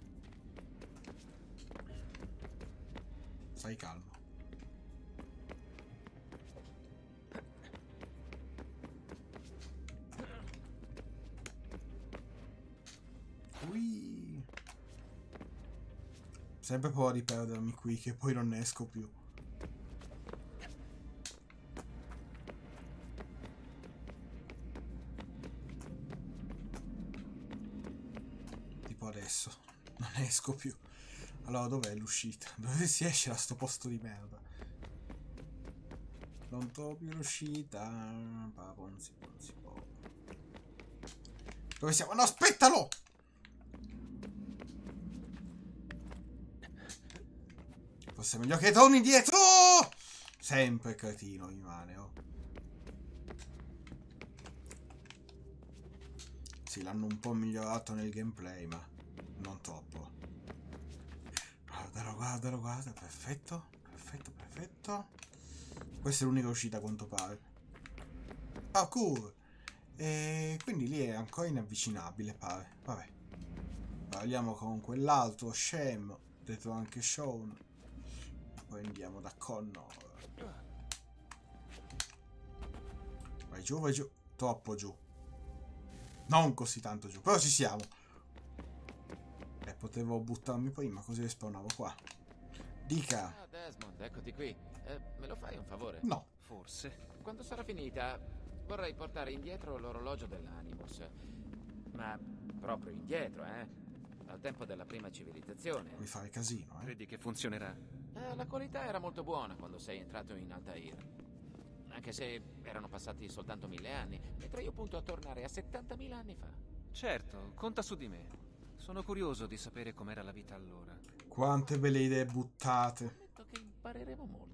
Stai calmo. Ui. Sempre paura di perdermi qui, che poi non ne esco più. Tipo adesso. Non esco più. Allora, dov'è l'uscita? Dove si esce da sto posto di merda? Non trovo più l'uscita. Ponzi, ponzi, ponzi. Dove siamo? No, aspettalo! Forse è meglio che torni indietro! Sempre cretino rimane, oh. Sì, l'hanno un po' migliorato nel gameplay, ma non troppo. Guardalo, guardalo, guarda, perfetto, perfetto, perfetto. Questa è l'unica uscita a quanto pare. Ah, cool. E quindi lì è ancora inavvicinabile, pare. Vabbè. Parliamo con quell'altro scemo. Detto anche Sean. Poi andiamo da Connor. Vai giù, vai giù. Troppo giù. Non così tanto giù. Però ci siamo. E potevo buttarmi prima, così rispawnavo qua. Dica. Ah, Desmond, eccoti qui. Eh, me lo fai un favore? No. Forse. Quando sarà finita, vorrei portare indietro l'orologio dell'Animus. Ma proprio indietro, eh? Al tempo della prima civilizzazione. Vuoi fare casino, eh? Credi che funzionerà? Eh, la qualità era molto buona quando sei entrato in Altair. Anche se erano passati soltanto mille anni, mentre io punto a tornare a settantamila anni fa. Certo, conta su di me. Sono curioso di sapere com'era la vita allora. Quante belle idee buttate. Ammetto che impareremo molto.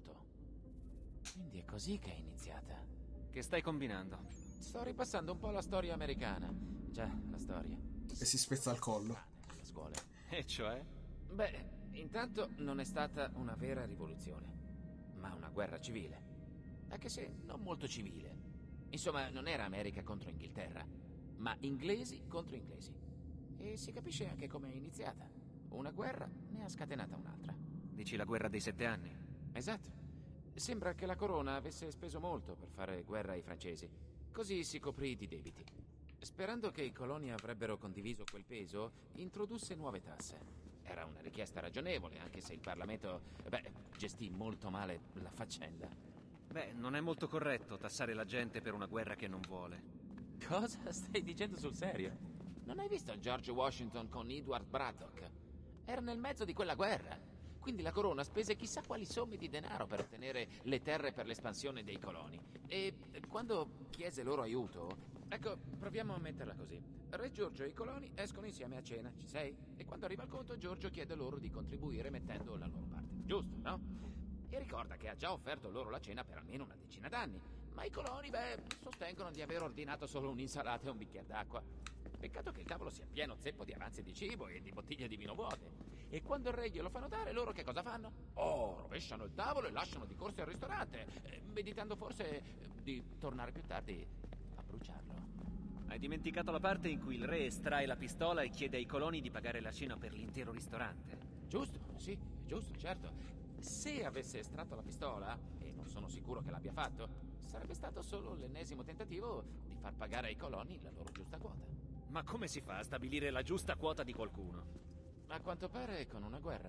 Quindi è così che è iniziata. Che stai combinando? Sto ripassando un po' la storia americana. Già, la storia. E si spezza il collo. La scuola. E cioè? Beh, intanto non è stata una vera rivoluzione, ma una guerra civile. Anche se non molto civile. Insomma, non era America contro Inghilterra, ma inglesi contro inglesi. E si capisce anche come è iniziata. Una guerra ne ha scatenata un'altra. Dici la guerra dei sette anni? Esatto. Sembra che la corona avesse speso molto per fare guerra ai francesi. Così si coprì di debiti. Sperando che i coloni avrebbero condiviso quel peso, introdusse nuove tasse. Era una richiesta ragionevole, anche se il Parlamento, beh, gestì molto male la faccenda. Beh, non è molto corretto tassare la gente per una guerra che non vuole. Cosa stai dicendo sul serio? Non hai visto George Washington con Edward Braddock? Era nel mezzo di quella guerra. Quindi la corona spese chissà quali somme di denaro per ottenere le terre per l'espansione dei coloni. E quando chiese loro aiuto... Ecco, proviamo a metterla così. Re Giorgio e i coloni escono insieme a cena, ci sei? E quando arriva il conto, Giorgio chiede loro di contribuire mettendo la loro parte. Giusto, no? E ricorda che ha già offerto loro la cena per almeno una decina d'anni. Ma i coloni, beh, sostengono di aver ordinato solo un'insalata e un bicchiere d'acqua. Peccato che il tavolo sia pieno zeppo di avanzi di cibo e di bottiglie di vino vuote. E quando il re glielo fa notare, loro che cosa fanno? Oh, rovesciano il tavolo e lasciano di corsa al ristorante, eh, meditando forse eh, di tornare più tardi a bruciarlo. Hai dimenticato la parte in cui il re estrae la pistola e chiede ai coloni di pagare la cena per l'intero ristorante. Giusto, sì, giusto, certo. Se avesse estratto la pistola, e non sono sicuro che l'abbia fatto, sarebbe stato solo l'ennesimo tentativo di far pagare ai coloni la loro giusta quota. Ma come si fa a stabilire la giusta quota di qualcuno? A quanto pare con una guerra.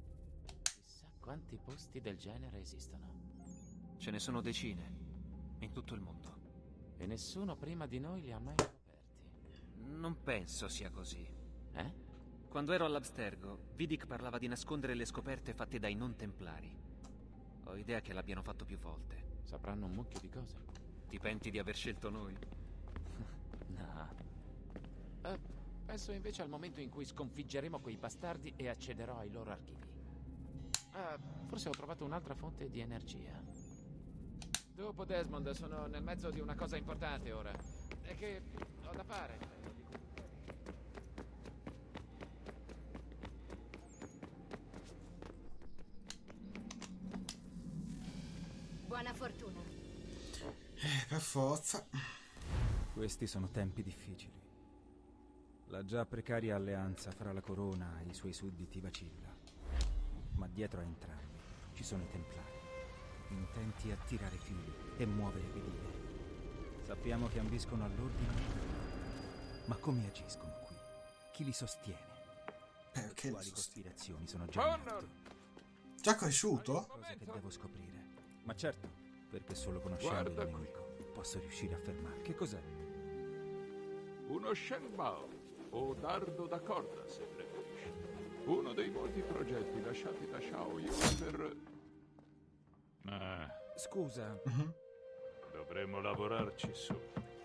Chissà quanti posti del genere esistono. Ce ne sono decine, in tutto il mondo. E nessuno prima di noi li ha mai scoperti. Non penso sia così. Eh? Quando ero all'Abstergo, Vidic parlava di nascondere le scoperte fatte dai non templari. Ho idea che l'abbiano fatto più volte. Sapranno un mucchio di cose. Ti penti di aver scelto noi? No. Uh, penso invece al momento in cui sconfiggeremo quei bastardi e accederò ai loro archivi. Ah, forse ho trovato un'altra fonte di energia. Dopo, Desmond, sono nel mezzo di una cosa importante ora. È che ho da fare. Buona fortuna. Eh, per forza. Questi sono tempi difficili. La già precaria alleanza fra la corona e i suoi sudditi vacilla. Ma dietro a entrambi ci sono i templari, intenti a tirare fili e muovere pedine. Sappiamo che ambiscono all'ordine, ma come agiscono qui? Chi li sostiene? Perché quali li sostiene? cospirazioni sono già in atto? Già cresciuto? Cose che devo scoprire. Ma certo, perché solo conoscendo il nemico posso riuscire a fermarlo. Che cos'è? Uno Shenbao. o dardo da corda, se preferisci. Uno dei molti progetti lasciati da Xiaoyu per... Ma... Scusa. Uh-huh. Dovremmo lavorarci su.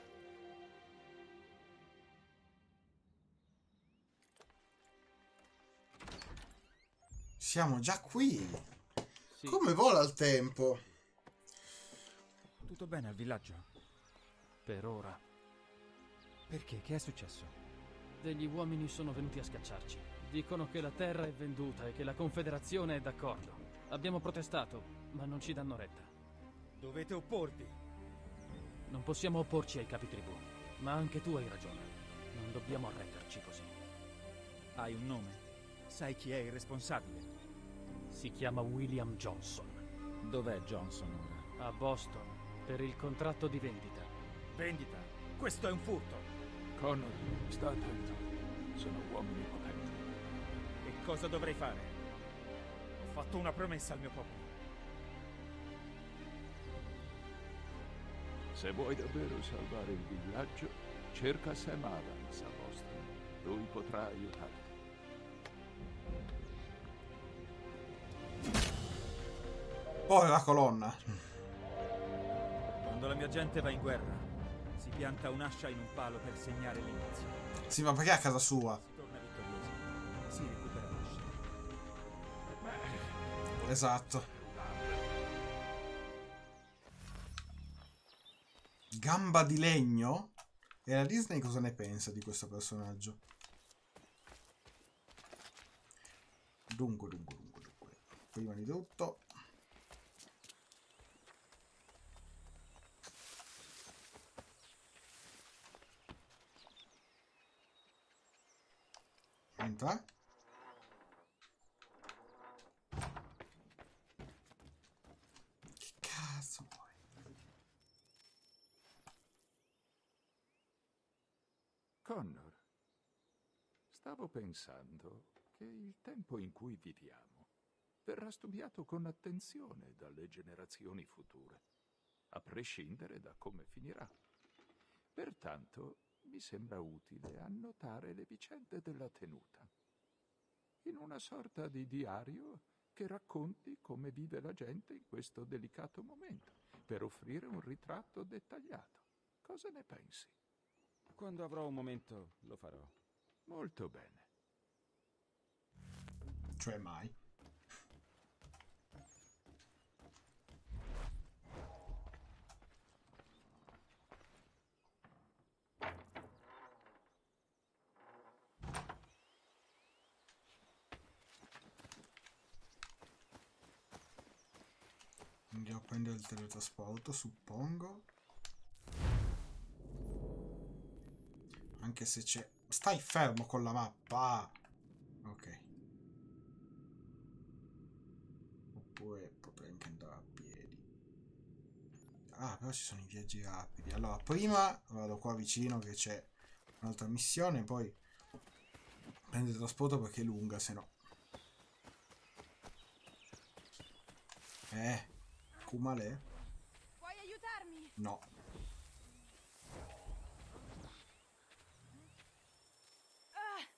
Siamo già qui. Sì. Come vola il tempo? Tutto bene al villaggio? Per ora. Perché? Che è successo? Degli uomini sono venuti a scacciarci. Dicono che la terra è venduta e che la Confederazione è d'accordo. Abbiamo protestato, ma non ci danno retta. Dovete opporvi. Non possiamo opporci ai capi tribù, ma anche tu hai ragione. Non dobbiamo arrenderci così. Hai un nome? Sai chi è il responsabile? Si chiama William Johnson. Dov'è Johnson ora? A Boston, per il contratto di vendita. Vendita? Questo è un furto. Connor, sta attento. Sono uomini potenti. E cosa dovrei fare? Ho fatto una promessa al mio popolo. Se vuoi davvero salvare il villaggio, cerca Sam Adams a Boston. Lui potrà aiutarti. Poi la colonna. Quando la mia gente va in guerra, si pianta un'ascia in un palo per segnare l'inizio. Sì, ma perché a casa sua? Si torna vittoriosi. Si recupera l'ascia. Esatto. Gamba di legno? E la Disney cosa ne pensa di questo personaggio? Dunque, dunque, dunque, dunque. Prima di tutto... Entra. Che cazzo vuoi? Connor, stavo pensando che il tempo in cui viviamo verrà studiato con attenzione dalle generazioni future, a prescindere da come finirà. Pertanto mi sembra utile annotare le vicende della tenuta, in una sorta di diario che racconti come vive la gente in questo delicato momento, per offrire un ritratto dettagliato. Cosa ne pensi? Quando avrò un momento lo farò. Molto bene. Cioè mai. Andiamo a prendere il teletrasporto, suppongo. Anche se c'è... Stai fermo con la mappa. Ok. Oppure potrei anche andare a piedi. Ah, però ci sono i viaggi rapidi. Allora, prima vado qua vicino che c'è un'altra missione, poi prendo il trasporto perché è lunga, se no. Eh... Kumale? Puoi aiutarmi? No. Ah.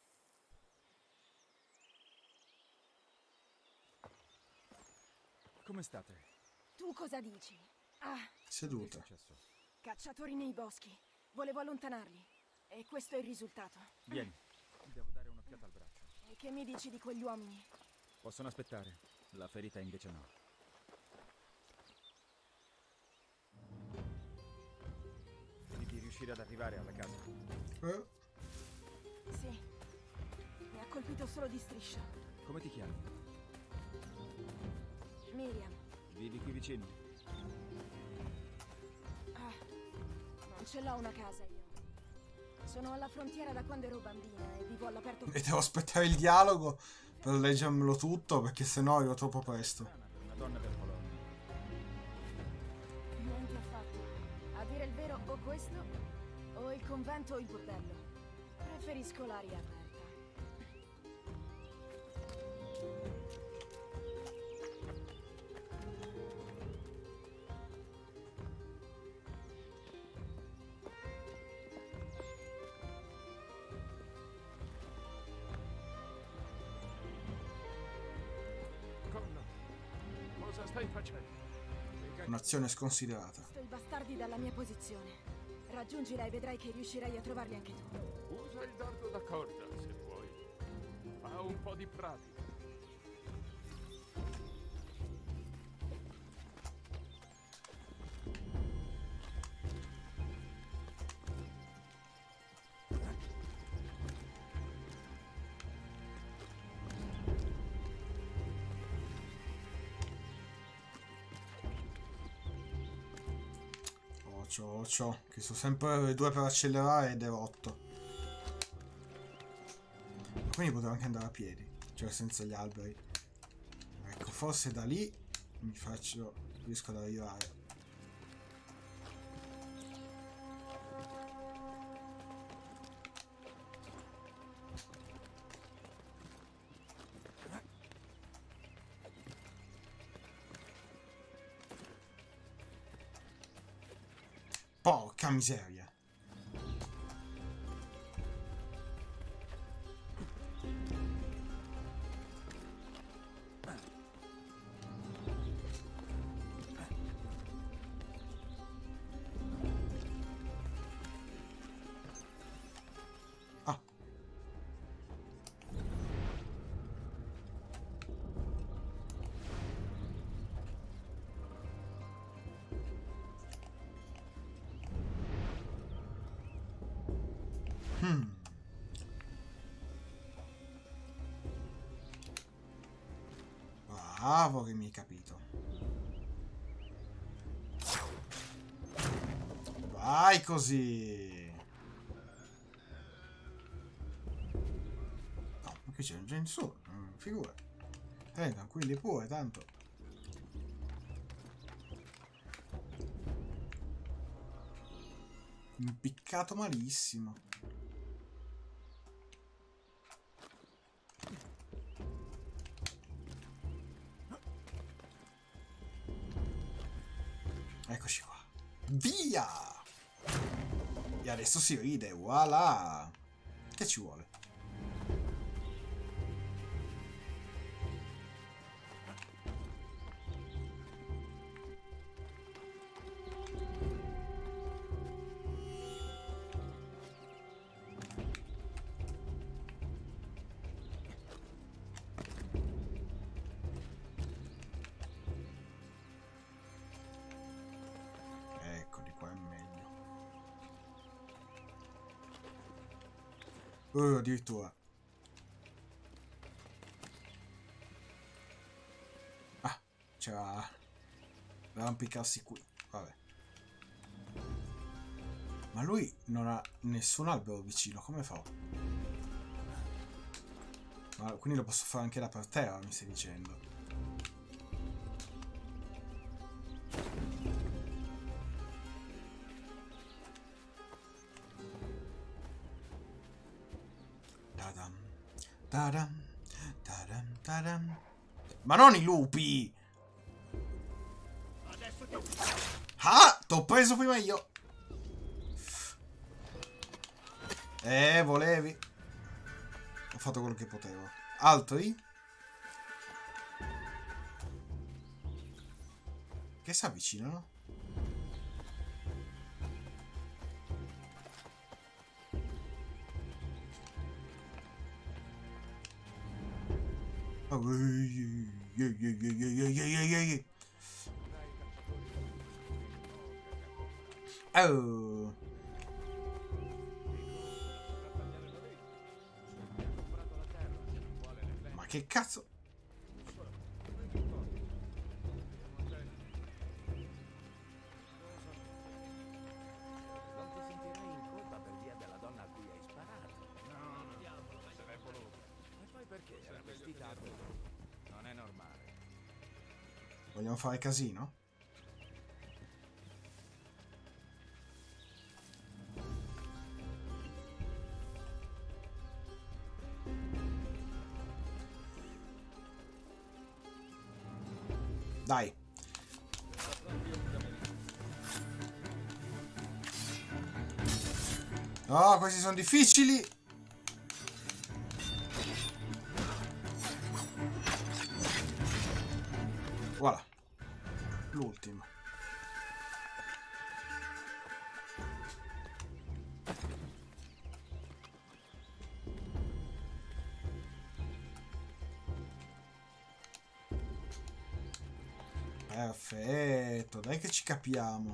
Come state? Tu cosa dici? Ah, Seduta. cacciatori nei boschi. Volevo allontanarli. E questo è il risultato. Vieni, devo dare un'occhiata al braccio. E che mi dici di quegli uomini? Possono aspettare. La ferita invece no. Ad arrivare alla casa. Eh? Sì. Mi ha colpito solo di striscia. Come ti chiami? Miriam. Vivi qui vicino? Ah, non ce l'ho una casa io. Sono alla frontiera da quando ero bambina e vivo all'aperto. E devo aspettare il dialogo per leggermelo tutto, perché sennò arrivo troppo presto. Una donna del Polonia. Niente affatto. A dire il vero, o questo o il convento o il bordello. Preferisco l'aria aperta. stai facendo? Un'azione sconsiderata. Sto i bastardi dalla mia posizione. Raggiungila e vedrai che riuscirai a trovarli anche tu. Usa il dardo da corda, se vuoi. Fa un po' di pratica. Occhio, occhio, che sono sempre due per accelerare ed è rotto. Quindi potevo anche andare a piedi, cioè senza gli alberi. Ecco, forse da lì mi faccio, riesco ad arrivare. Porca miseria. Ah. Hmm. Bravo che mi hai capito. Vai così. No, ma qui c'è un gen su, figura. Eh, tranquilli pure, tanto. Impiccato malissimo. Eccoci qua. Via! E adesso si ride, voilà! Che ci vuole? Uh, addirittura. Ah, c'era... arrampicarsi qui. Vabbè. Ma lui non ha nessun albero vicino, come fa? Ma quindi lo posso fare anche da per terra, mi stai dicendo? Tadam, tadam, tadam. Ma non i lupi! Ah! T'ho preso prima io! Eh, volevi? Ho fatto quello che potevo. Altri? Che si avvicinano? Oh. Ma che cazzo? Non ti sentirai in colpa per via della donna a cui hai sparato. No, no, diavolo, se l'è voluto. E poi perché era vestita a nudo? Non è normale. Vogliamo fare casino? Dai. No, questi sono difficili. Voilà. l'ultimo. Perfetto, dai che ci capiamo.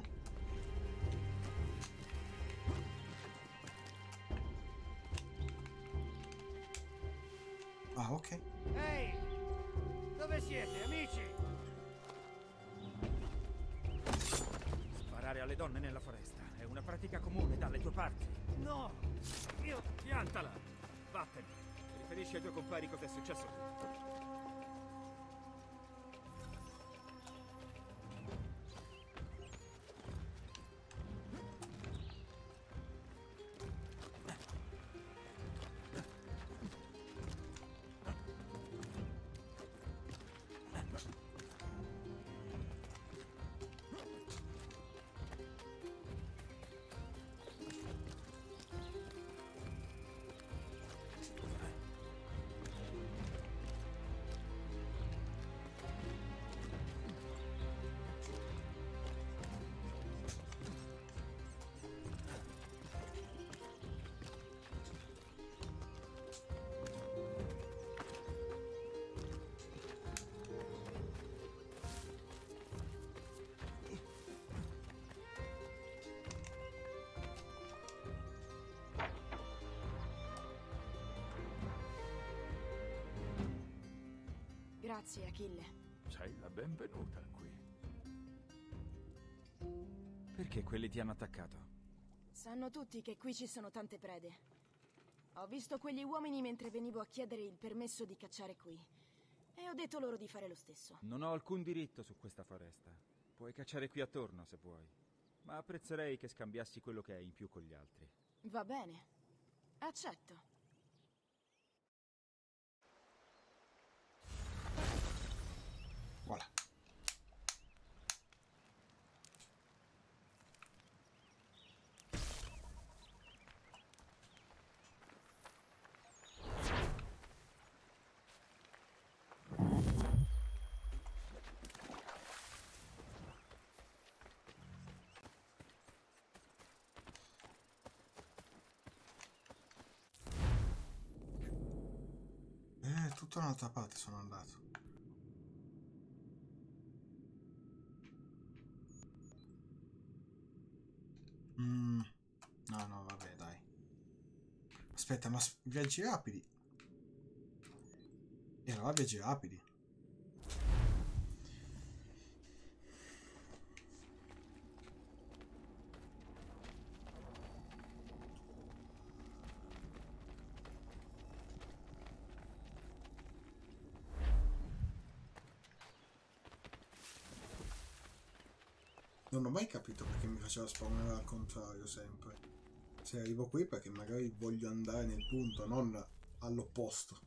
Ah, ok. Ehi! Dove siete, amici? Sparare alle donne nella foresta è una pratica comune dalle tue parti. No! Io... Piantala! Vattene! Riferisci ai tuoi compari cosa è successo qui. Grazie, Achille. Sei la benvenuta qui. Perché quelli ti hanno attaccato? Sanno tutti che qui ci sono tante prede. Ho visto quegli uomini mentre venivo a chiedere il permesso di cacciare qui. E ho detto loro di fare lo stesso. Non ho alcun diritto su questa foresta. Puoi cacciare qui attorno se vuoi. Ma apprezzerei che scambiassi quello che hai in più con gli altri. Va bene. Accetto. Voilà. Eh, tutta un'altra parte sono andato. Mm. No, no, vabbè, dai. Aspetta, ma viaggi rapidi? E allora viaggi rapidi. Non ho mai capito perché mi faceva spawnare al contrario sempre. Se arrivo qui perché magari voglio andare nel punto, non all'opposto.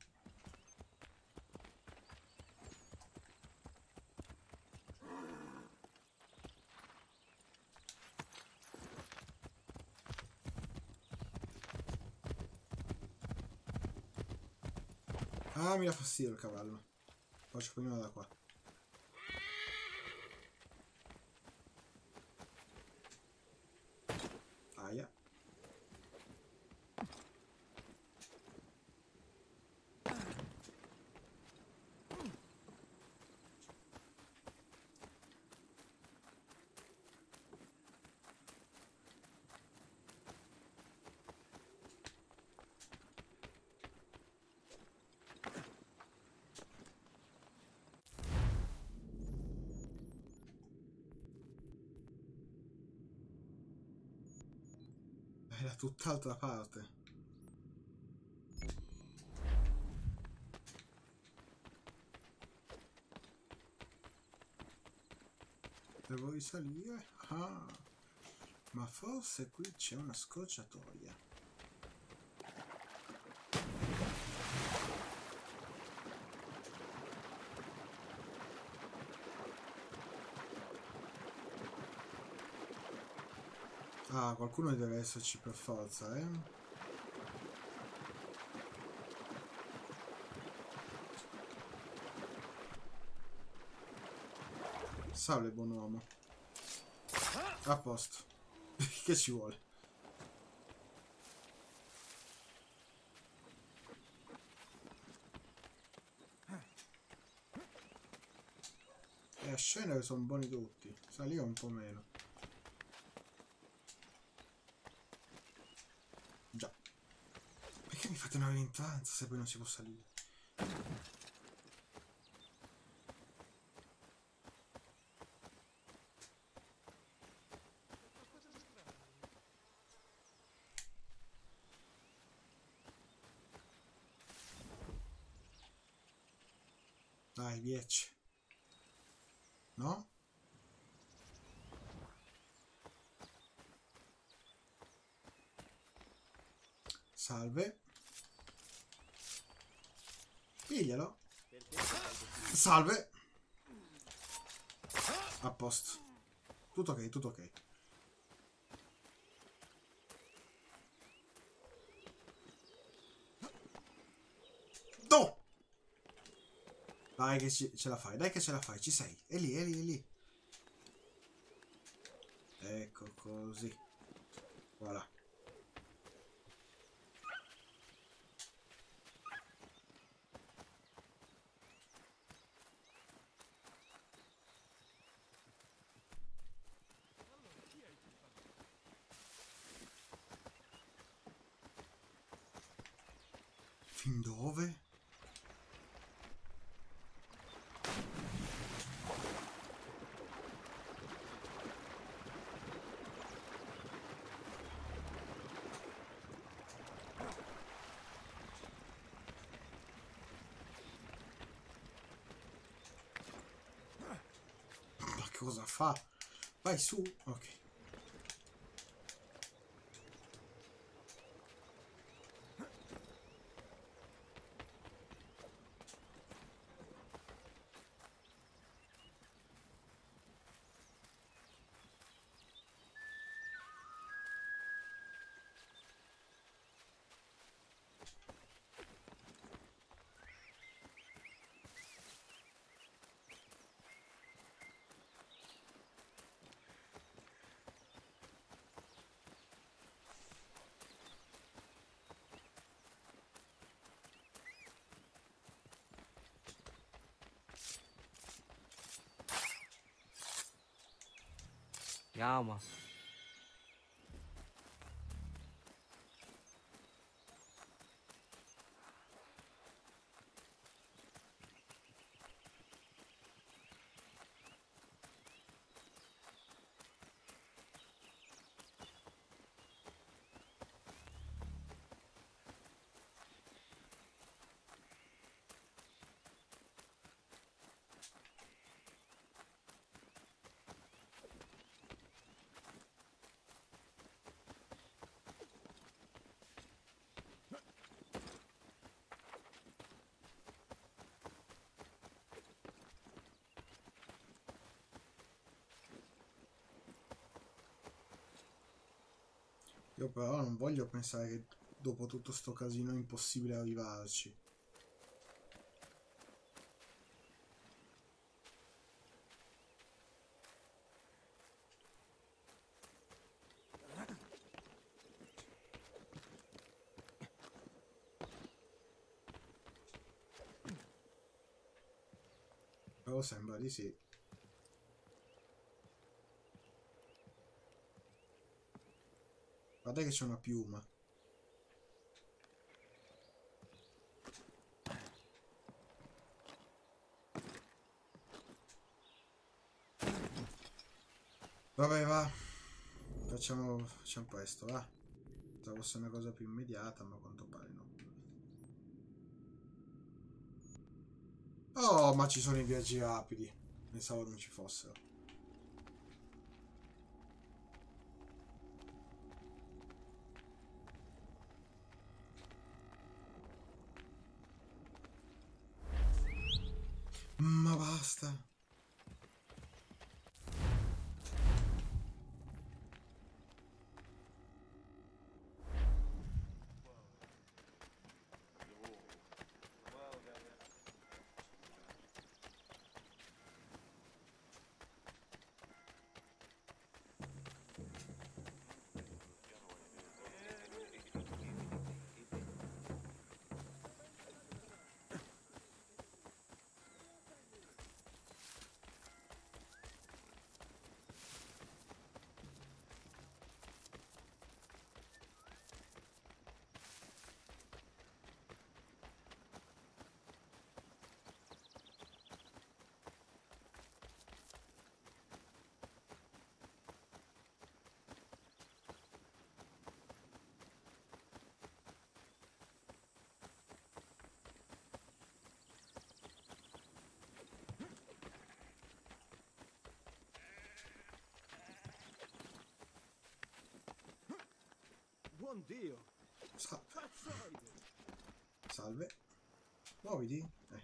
Ah, mi dà fastidio il cavallo. Faccio prima da qua. Aia. È da tutt'altra parte. Devo risalire? Ah, ma forse qui c'è una scorciatoia. Ah, qualcuno deve esserci per forza, eh? Salve, buon uomo. A posto. Che ci vuole? E a scendere sono buoni tutti. Salire un po' meno. Già. Perché mi fate una rintanza se poi non si può salire? Dai, dieci. No? Salve. Piglialo. Salve. A posto. Tutto ok, tutto ok. No! Dai che ci, ce la fai, dai che ce la fai, ci sei. È lì, è lì, è lì. Ecco, così. Voilà. Fin dove? Cosa fa? Vai su. Ok. Chiama. Io però non voglio pensare che dopo tutto sto casino è impossibile arrivarci. Però sembra di sì. Guarda che c'è una piuma. Vabbè, va. Facciamo, facciamo questo, va. Pensavo fosse una cosa più immediata, ma a quanto pare no. Oh, ma ci sono i viaggi rapidi. Pensavo non ci fossero. Ma basta. buon Dio! Salve. Salve. Muoviti. Eh.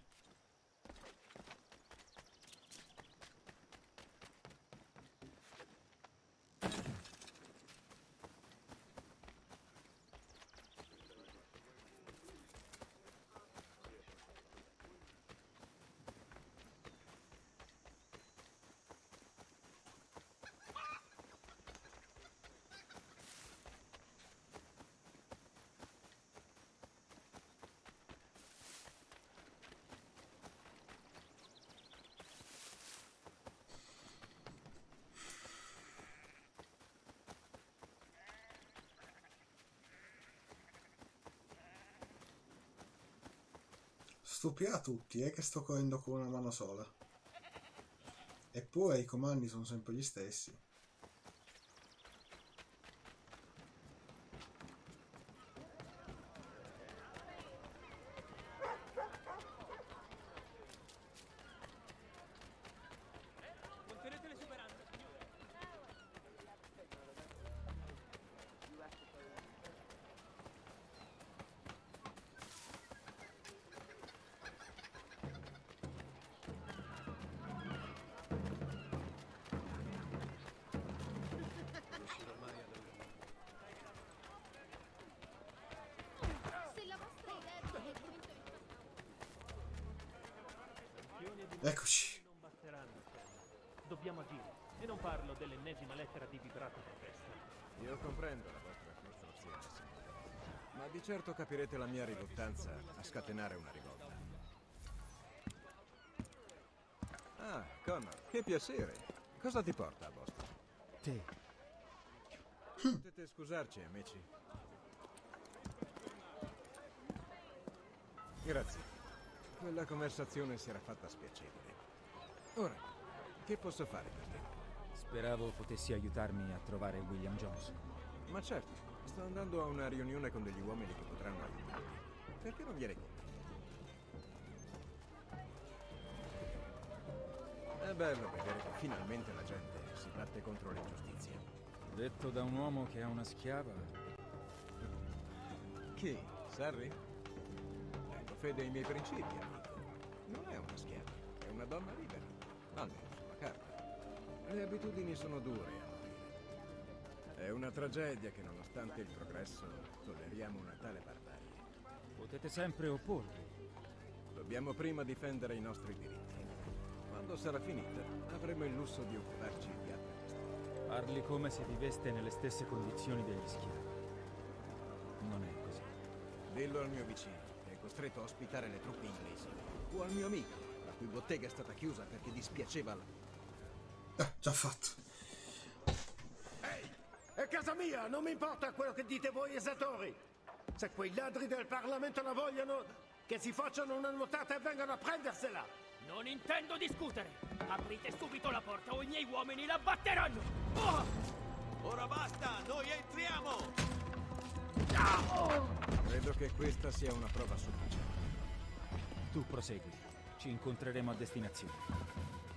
Stupirà tutti, eh, che sto correndo con una mano sola. Eppure i comandi sono sempre gli stessi. Eccoci. Non basteranno, dobbiamo agire. E non parlo dell'ennesima lettera di vibrato protesta. Io comprendo la vostra frustrazione, signore. Ma di certo capirete la mia riluttanza a scatenare una rivolta. Ah, Connor, che piacere. Cosa ti porta a Boston? Te. Potete scusarci, amici. Grazie. Quella conversazione si era fatta spiacevole. Ora, che posso fare per te? Speravo potessi aiutarmi a trovare William Johnson. Ma certo, sto andando a una riunione con degli uomini che potranno aiutarti. Perché non vieni con me? È bello vedere che finalmente la gente si batte contro l'ingiustizia. Detto da un uomo che ha una schiava. Chi? Sarri? Tengo fede ai miei principi, amico. Non è una schiava, è una donna libera. Almeno sulla carta. Le abitudini sono dure a morire. È una tragedia che nonostante il progresso tolleriamo una tale barbarie. Potete sempre opporvi. Dobbiamo prima difendere i nostri diritti. Quando sarà finita, avremo il lusso di occuparci di altre questioni. Parli come se viveste nelle stesse condizioni degli schiavi. Non è così. Dillo al mio vicino, che è costretto a ospitare le truppe inglesi. O al mio amico, la cui bottega è stata chiusa perché dispiaceva la... Eh, già fatto. Ehi, è casa mia, non mi importa quello che dite voi esatori. Se quei ladri del Parlamento la vogliono, che si facciano una nuotata e vengano a prendersela. Non intendo discutere. Aprite subito la porta o i miei uomini la batteranno. Oh! Ora basta, noi entriamo! Credo che questa sia una prova sufficiente. Tu prosegui. Ci incontreremo a destinazione.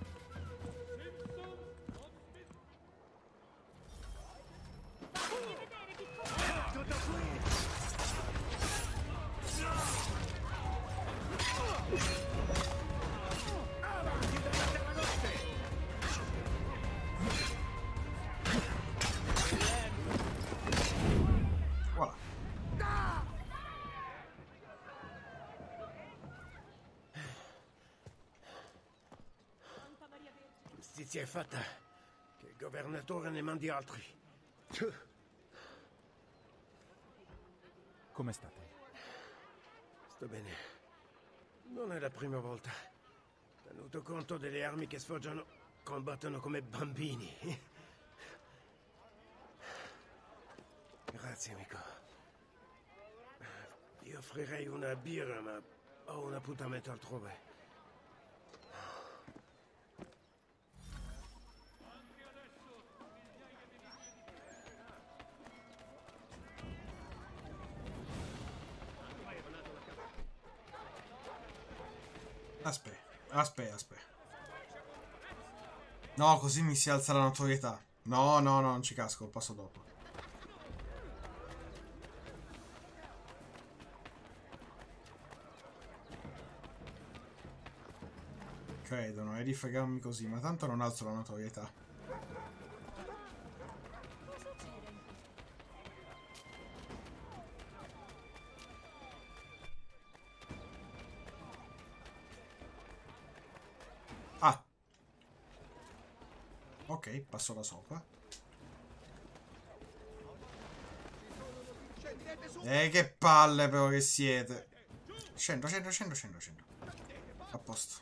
Giustizia è fatta. Che il governatore ne mandi altri. Come state? Sto bene. Non è la prima volta. Tenuto conto delle armi che sfoggiano, combattono come bambini. Grazie, amico. Ti offrirei una birra, ma ho un appuntamento altrove. Aspetta, aspetta, aspetta. No, così mi si alza la notorietà. No, no, no, non ci casco, passo dopo. Credono eh, di fregarmi così, ma tanto non alzo la notorietà. Ah. Ok, passo da sopra. Eh, che palle però che siete. Scendo, scendo, scendo, scendo, scendo. A posto.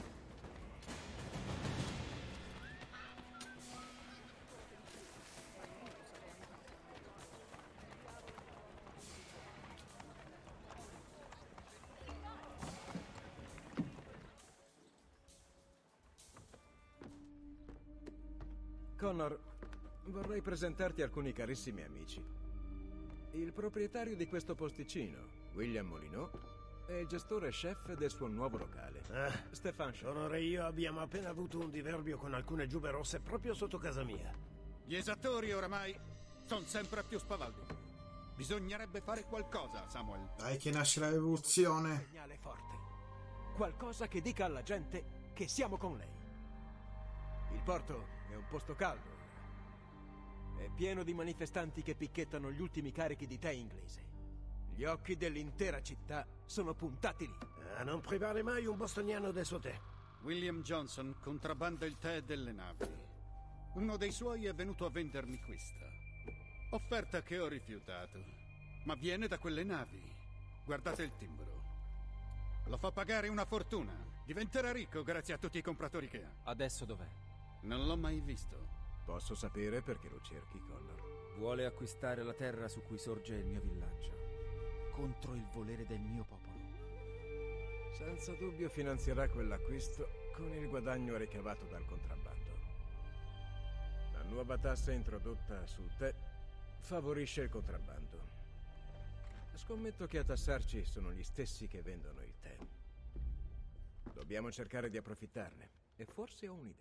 Connor, vorrei presentarti alcuni carissimi amici. Il proprietario di questo posticino, William Molyneux, è il gestore chef del suo nuovo locale, eh, Stefan Shaw. Connor e io abbiamo appena avuto un diverbio con alcune giube rosse proprio sotto casa mia. Gli esattori oramai sono sempre più spavaldi. Bisognerebbe fare qualcosa, Samuel. Dai che nasce la rivoluzione. Un segnale forte. Qualcosa che dica alla gente che siamo con lei. Il porto è un posto caldo. È pieno di manifestanti che picchettano gli ultimi carichi di tè inglese. Gli occhi dell'intera città sono puntati lì. A non privare mai un bostoniano del suo tè. William Johnson contrabbanda il tè delle navi. Uno dei suoi è venuto a vendermi questa. Offerta che ho rifiutato. Ma viene da quelle navi. Guardate il timbro. Lo fa pagare una fortuna. Diventerà ricco grazie a tutti i compratori che ha. Adesso dov'è? Non l'ho mai visto. Posso sapere perché lo cerchi, Connor? Vuole acquistare la terra su cui sorge il mio villaggio, contro il volere del mio popolo. Senza dubbio finanzierà quell'acquisto con il guadagno ricavato dal contrabbando. La nuova tassa introdotta sul tè favorisce il contrabbando. Scommetto che a tassarci sono gli stessi che vendono il tè. Dobbiamo cercare di approfittarne. E forse ho un'idea.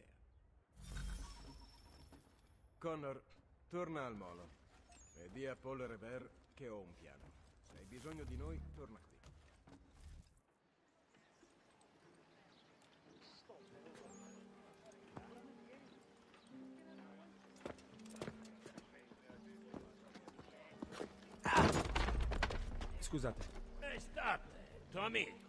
Connor, torna al molo e di a Paul Revere che ho un piano. Se hai bisogno di noi, torna qui. Scusate. E state, Tommy.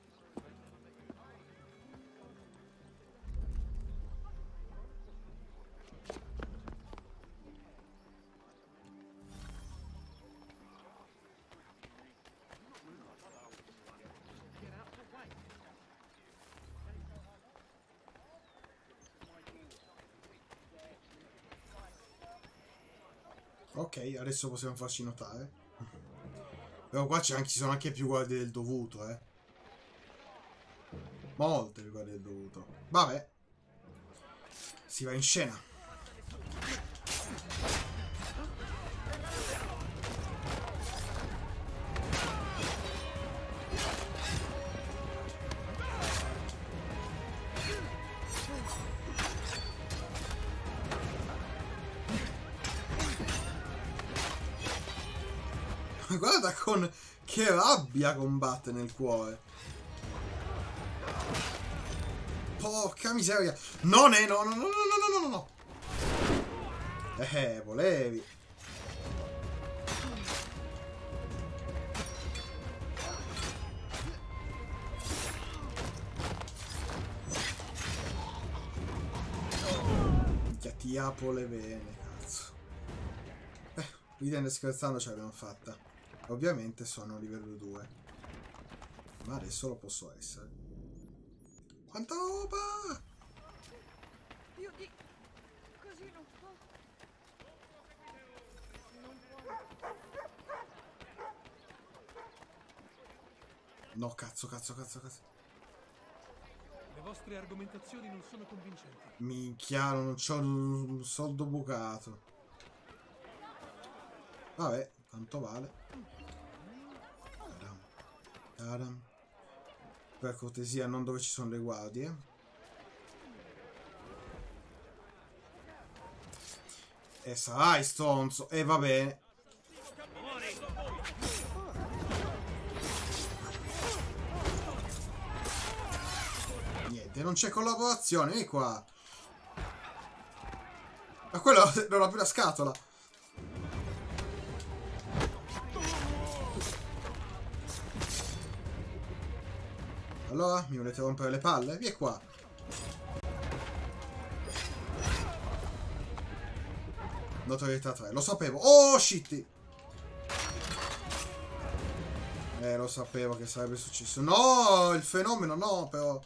Ok, adesso possiamo farci notare. Però qua ci sono anche più guardie del dovuto, eh. Molte più guardie del dovuto. Vabbè. Si va in scena. Guarda con che rabbia combatte nel cuore. Porca miseria. Non è, no, no, no, no, no, no, no. Eh, volevi. Minchia, ti apro le vene, cazzo. Eh, ridendo e scherzando ce l'abbiamo fatta. Ovviamente sono a livello due. Ma adesso lo posso essere. Quanta roba! Io di... così non può. Non può. No, cazzo, cazzo, cazzo, cazzo. Le vostre argomentazioni non sono convincenti. Minchia, non c'ho un soldo bucato. Vabbè, tanto vale. Tadam. Per cortesia, non dove ci sono le guardie. E sarai stronzo. E va bene. Niente, Che non c'è collaborazione, vieni qua. Ma quello non ha più la scatola. Allora, mi volete rompere le palle? Vieni qua. Notorietà tre, lo sapevo. Oh, shit! Eh, lo sapevo che sarebbe successo. No, il fenomeno, no, però.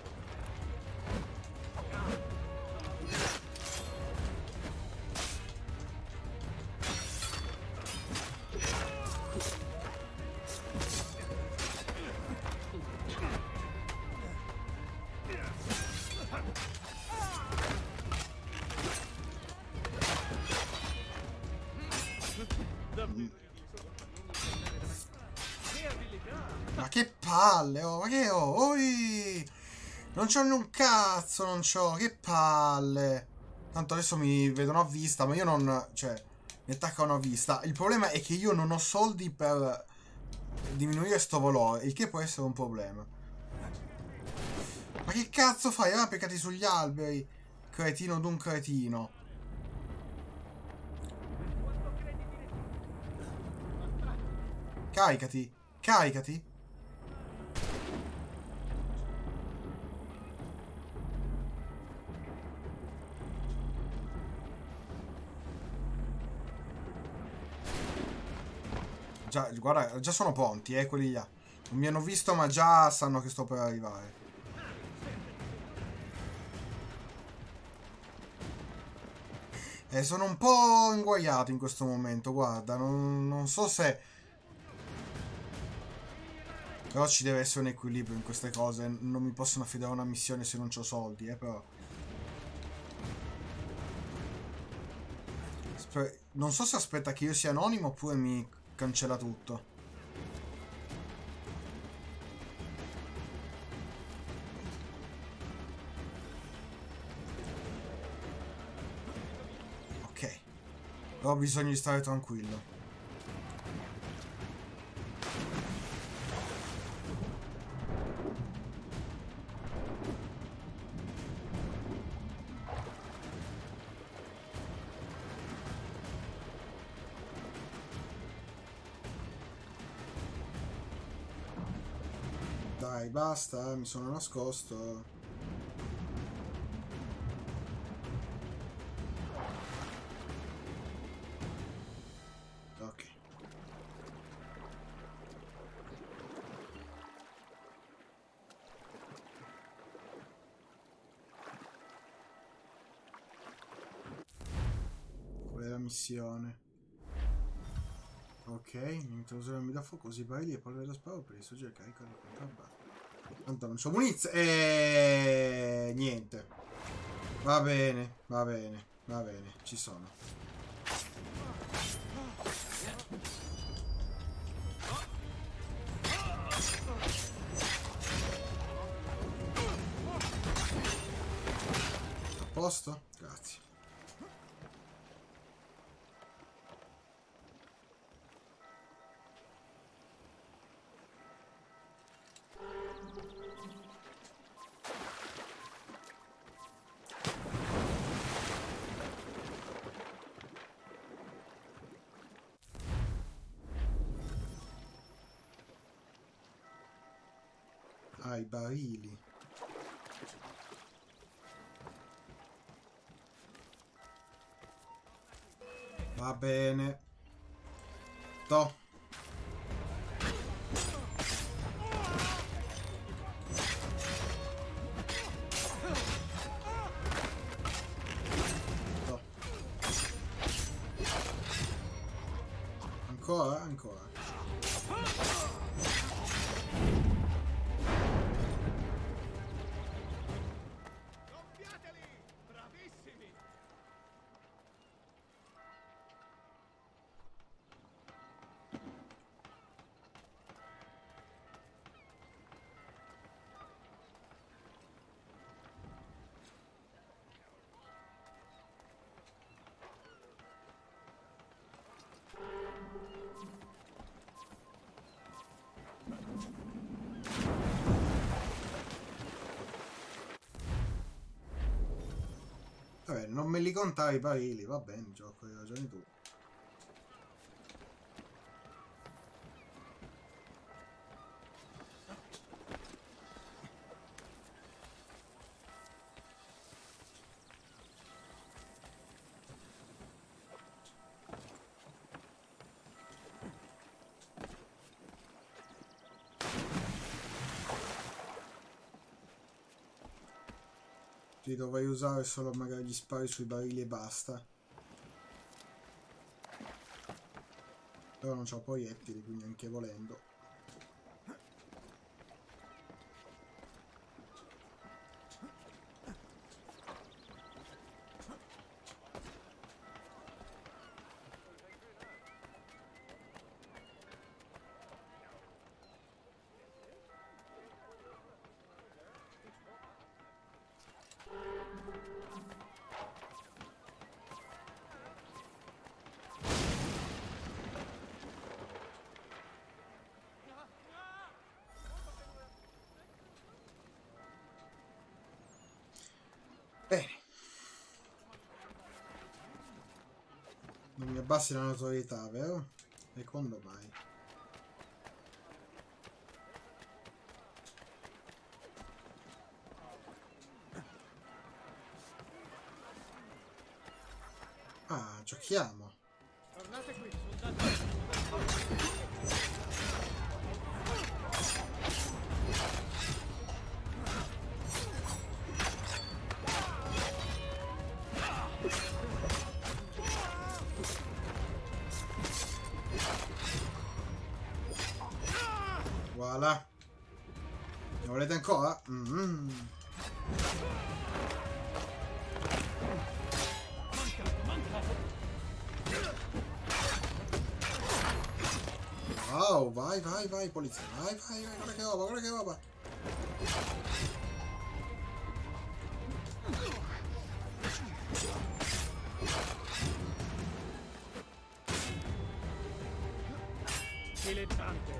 Ma che palle, oh, ma che oh, oi! Non c'ho un cazzo, non c'ho, che palle. Tanto adesso mi vedono a vista, ma io non, cioè, mi attaccano a vista. Il problema è che io non ho soldi per diminuire sto valore, il che può essere un problema. Ma che cazzo fai? Arrampicati sugli alberi, cretino d'un cretino. Caricati, caricati. Già, guarda, già sono pronti, eh, quelli là. Non mi hanno visto, ma già sanno che sto per arrivare. Eh, sono un po' inguaiato in questo momento, guarda. Non, non so se... Però ci deve essere un equilibrio in queste cose. Non mi possono affidare una missione se non ho soldi, eh, però... Sper- non so se aspetta che io sia anonimo oppure mi... cancella tutto. Ok. Però ho bisogno di stare tranquillo. Dai, basta, mi sono nascosto. Ok. Qual è la missione? Ok, mi introducermi da fuoco, così barili e polvere da sparo per distruggere il carico del contrabbando. Tanto non c'ho munizione. E niente. Va bene, va bene, va bene, ci sono. A posto? Grazie. Ah, i barili. Va bene. To. To. Ancora, ancora. Non me li contavi i barili, va bene, gioco, hai ragione tu. Ti dovrei usare solo magari gli spari sui barili e basta. Però non c'ho proiettili, quindi anche volendo. Bene. Non mi abbassi la notorietà, vero? E quando mai? Ah, giochiamo. Tornate qui, soldati. Voilà. Ne volete ancora? Mm-hmm. Wow, vai, vai, vai, polizia. Vai, vai, vai, guarda che roba, guarda che roba. Dilettante.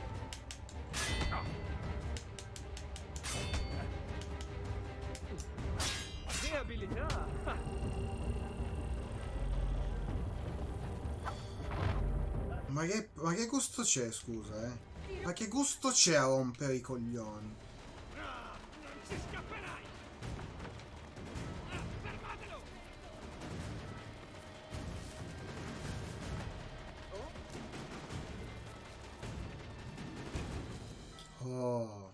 Che abilità! Ma che, ma che gusto c'è, scusa, eh? Ma che gusto c'è a rompere i coglioni? Non ci scapperai! Fermatelo! Oh.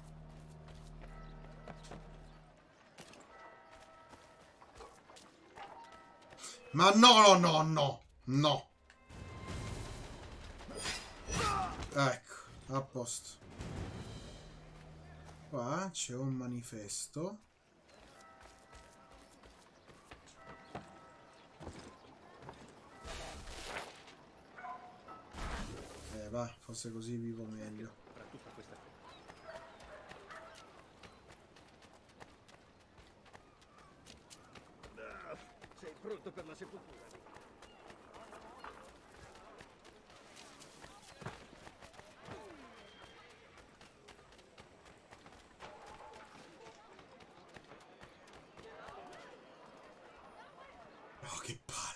Ma no, no, no, no, no. Ecco, a posto. Qua c'è un manifesto. Eh va, forse così vivo meglio. Tra tutta questa Sei pronto per la sepoltura? Oh, che palle.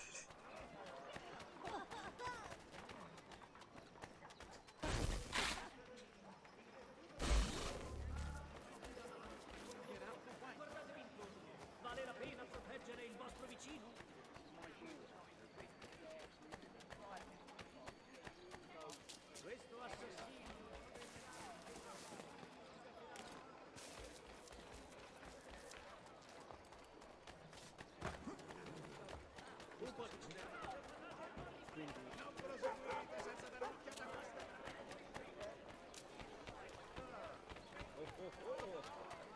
Vale la pena proteggere il vostro vicino? Questo assassino. Un po' di quindi non proseguite senza dare un'occhiata a questa. Oh, oh, oh.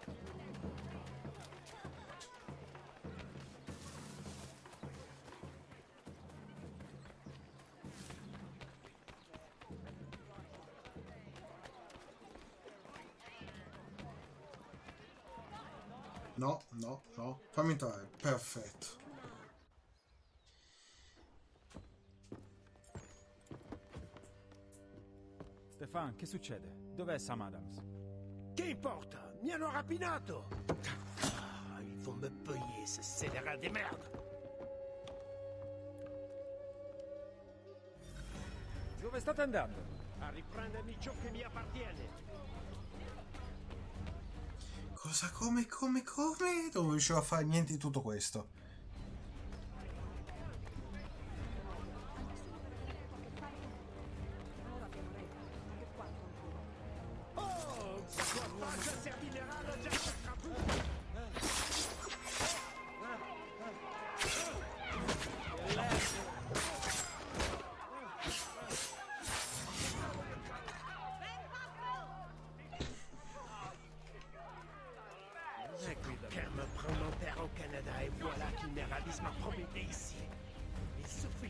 No, no, no. Fammi entrare. Perfetto. Stefan, che succede? Dov'è Sam Adams? Che importa? Mi hanno rapinato! Ah, il vont me payer, ce scélérat de merde. Dove state andando? A riprendermi ciò che mi appartiene. Cosa, come, come, come? Non riuscivo a fare niente di tutto questo. Oh, questa servirà la gente caput. Car me prendre mon père au Canada et voilà qu'il me réalise ma propriété ici. Il suffit.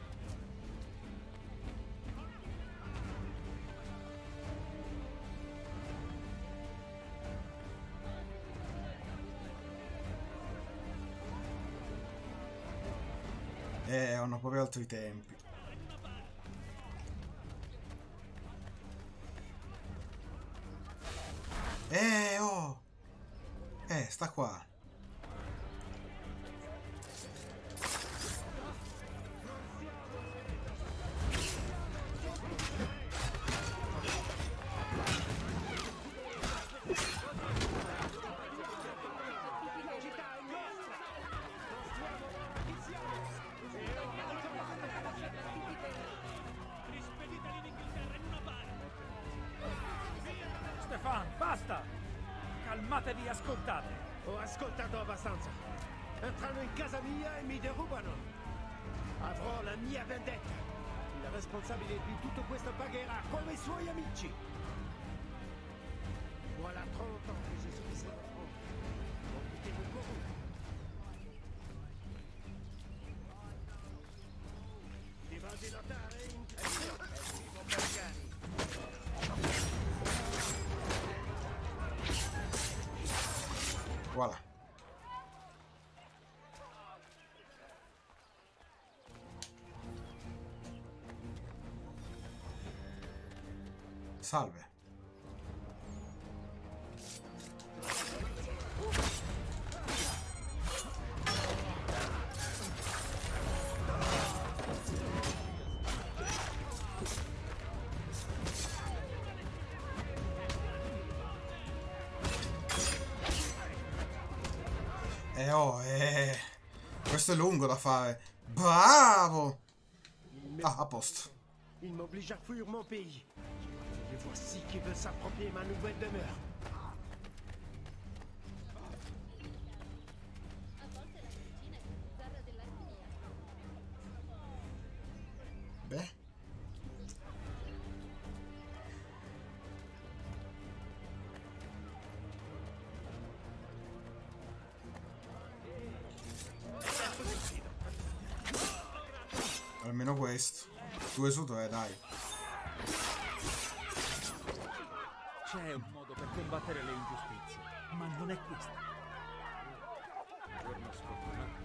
Eh, hanno proprio altri tempi. Eh, oh! Eh, sta qua. Stefan, basta! Calmatevi e ascoltate. Ho ascoltato abbastanza. Entrano in casa mia e mi derubano. Avrò la mia vendetta. Il responsabile di tutto questo pagherà come i suoi amici. Voilà trenta ans che je suis en France. Non potevo correre. Ti va di notare in Voilà. Salve. Eh oh, eh. Questo è lungo da fare. Bravo! Ah, a posto. Il m'oblige à fuir mon pays. Et voici qui veut s'approprier ma nouvelle demeure. Beh. Almeno questo. Due su tre, dai. C'è un modo per combattere le ingiustizie, ma non è questo. Giorno sfortunato.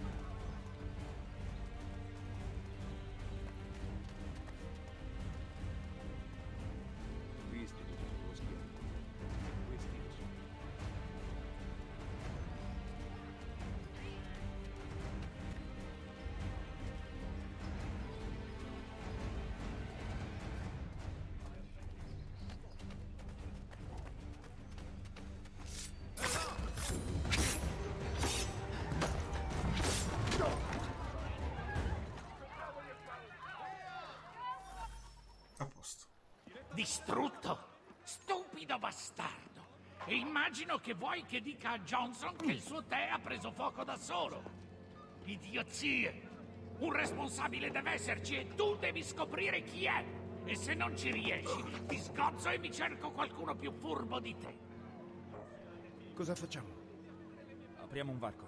Visto tutto sullo schermo. Questi lo sono. Distrutto? Stupido bastardo! E immagino che vuoi che dica a Johnson che il suo tè ha preso fuoco da solo. Idiozie! Un responsabile deve esserci e tu devi scoprire chi è. E se non ci riesci, ti sgozzo e mi cerco qualcuno più furbo di te. Cosa facciamo? Apriamo un varco.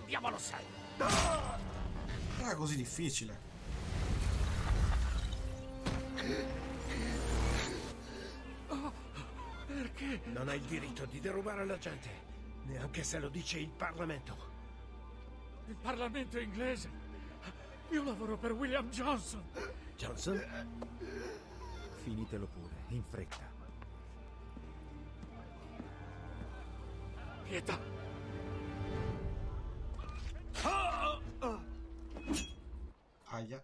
diavolo sei? Non è così difficile. Oh, perché? Non hai il diritto di derubare la gente, neanche se lo dice il Parlamento. Il Parlamento inglese? Io lavoro per William Johnson. Johnson? Finitelo pure, in fretta. Pietà. Oh, oh. Aia.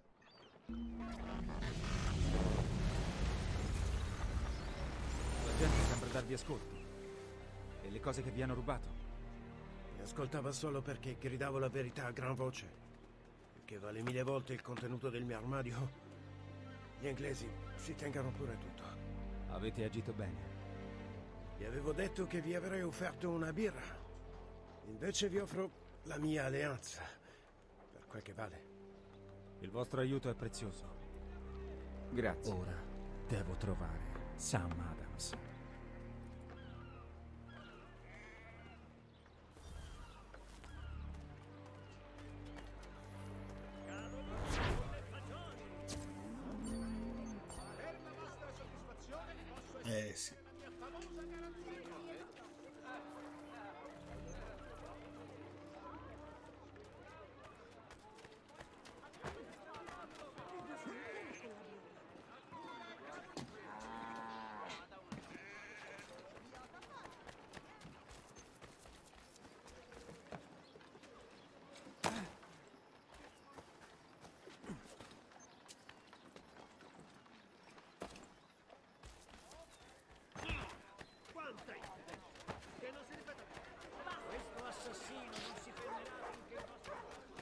La gente sembra darvi ascolto. E le cose che vi hanno rubato? Mi ascoltava solo perché gridavo la verità a gran voce. Che vale mille volte il contenuto del mio armadio. Gli inglesi si tengano pure tutto. Avete agito bene. Vi avevo detto che vi avrei offerto una birra. Invece vi offro la mia alleanza. Per quel che vale. Il vostro aiuto è prezioso. Grazie. Ora devo trovare Sam Adams. Eh sì. Questo assassino non si fermerà finché il vostro...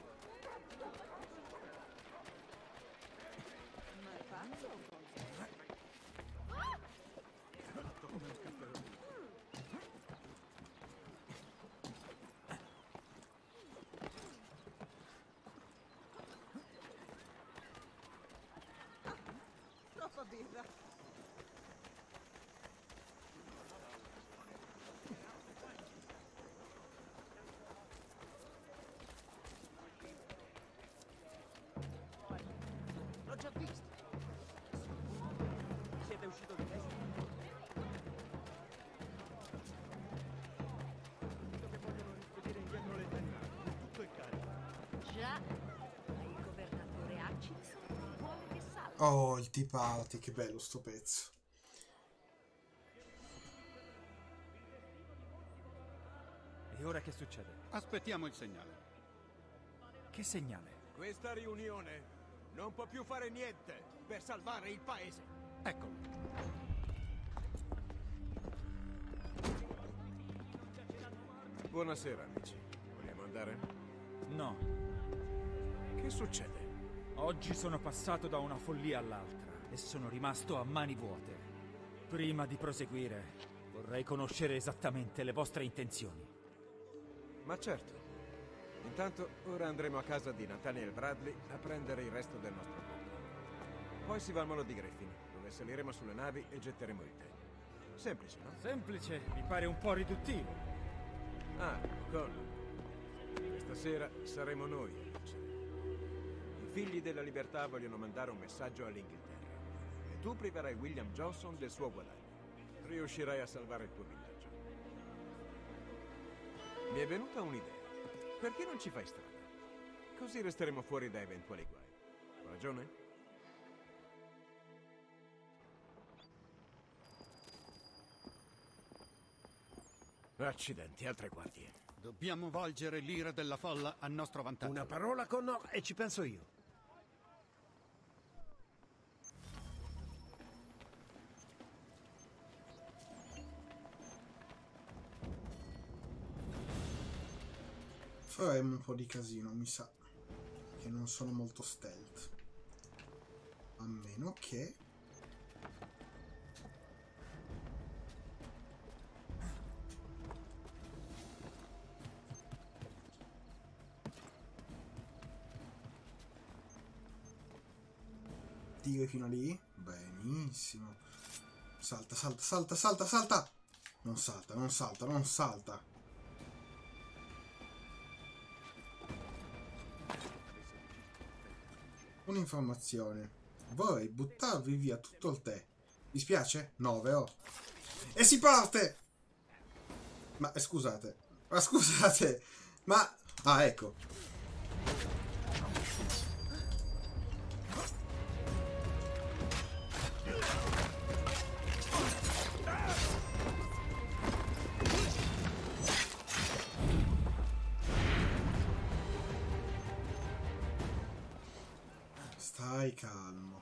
Ma è pazzo o cosa? Troppa birra. L'ho già visto. Siete uscito di testa? Capito che vogliono rispedire indietro le tende. Tutto è carico. Già, il governatore Hutchinson vuole che salga. Oh, il Tea Party, che bello sto pezzo. E ora che succede? Aspettiamo il segnale. Che segnale? Questa riunione non può più fare niente per salvare il paese. Eccolo. Buonasera, amici. Vogliamo andare? No. Che succede? Oggi sono passato da una follia all'altra e sono rimasto a mani vuote. Prima di proseguire, vorrei conoscere esattamente le vostre intenzioni. Ma certo. Intanto, ora andremo a casa di Nathaniel Bradley a prendere il resto del nostro gruppo. Poi si va al molo di Griffin, dove saliremo sulle navi e getteremo il tè. Semplice, no? Semplice, mi pare un po' riduttivo. Ah, con. Questa sera saremo noi a vincere. I figli della libertà vogliono mandare un messaggio all'Inghilterra. E tu priverai William Johnson del suo guadagno. Riuscirai a salvare il tuo villaggio. Mi è venuta un'idea. Perché non ci fai strada? Così resteremo fuori da eventuali guai. Ho ragione? Accidenti, altre guardie. Dobbiamo volgere l'ira della folla a nostro vantaggio. Una parola con no e ci penso io. Faremo un po' di casino, mi sa. Che non sono molto stealth. A meno che... Tiri fino lì. Benissimo. Salta, salta, salta, salta, salta. Non salta, non salta, non salta. un'informazione. Vorrei buttarvi via tutto il tè. Vi spiace? nove, oh. E si parte! Ma eh, scusate. Ma scusate. Ma... Ah, ecco. Stai calmo.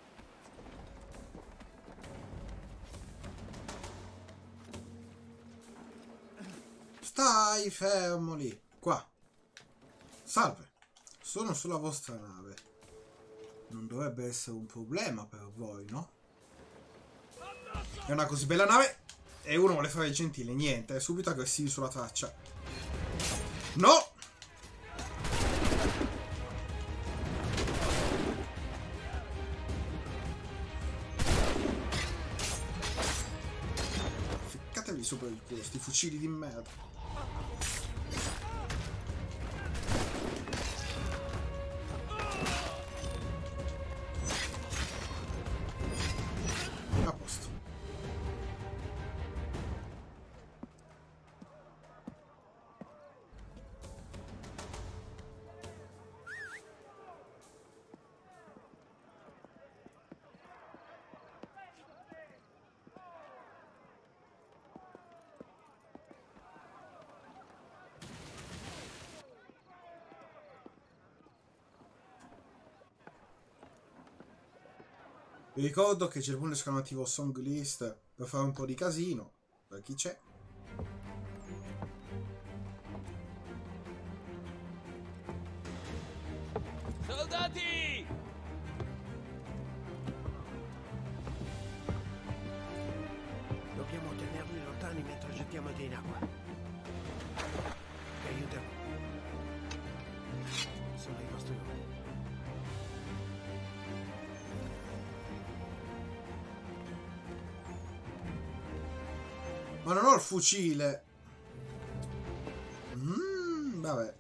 Stai fermo lì. Qua. Salve. Sono sulla vostra nave. Non dovrebbe essere un problema per voi, no? È una così bella nave e uno vuole fare il gentile. Niente, è subito aggressivi sulla traccia. No! Ficcatevi sopra il culo, sti fucili di merda. A posto. Vi ricordo che c'è il punto esclamativo song list per fare un po' di casino, per chi c'è. Soldati! Dobbiamo tenerli lontani mentre gettiamo il tè in acqua. Vi aiuterò. Sono i vostri uomini. Ma non ho il fucile. Mmm, vabbè.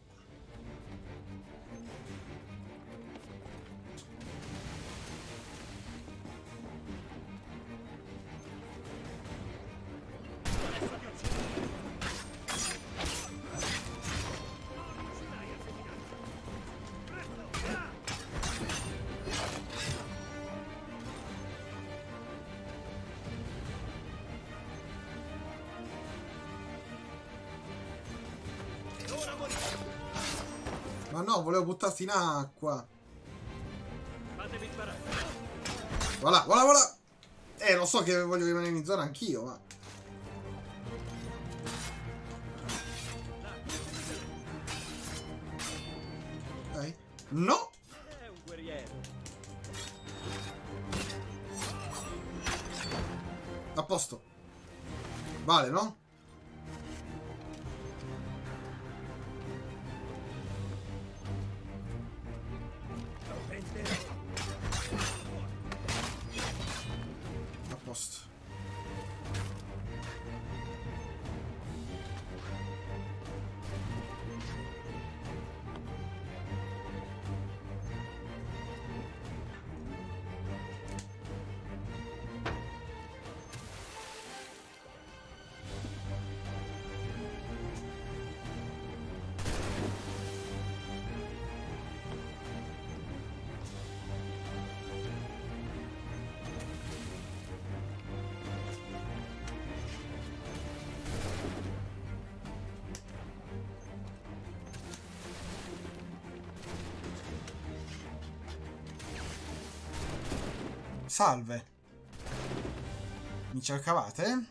Ma no, volevo buttarti in acqua. Fatevi sparare. Voilà, voilà, voilà. Eh, lo so che voglio rimanere in zona anch'io, ma... Ok. No! È un guerriero. A posto. Vale, no? A posto. Salve. Mi cercavate?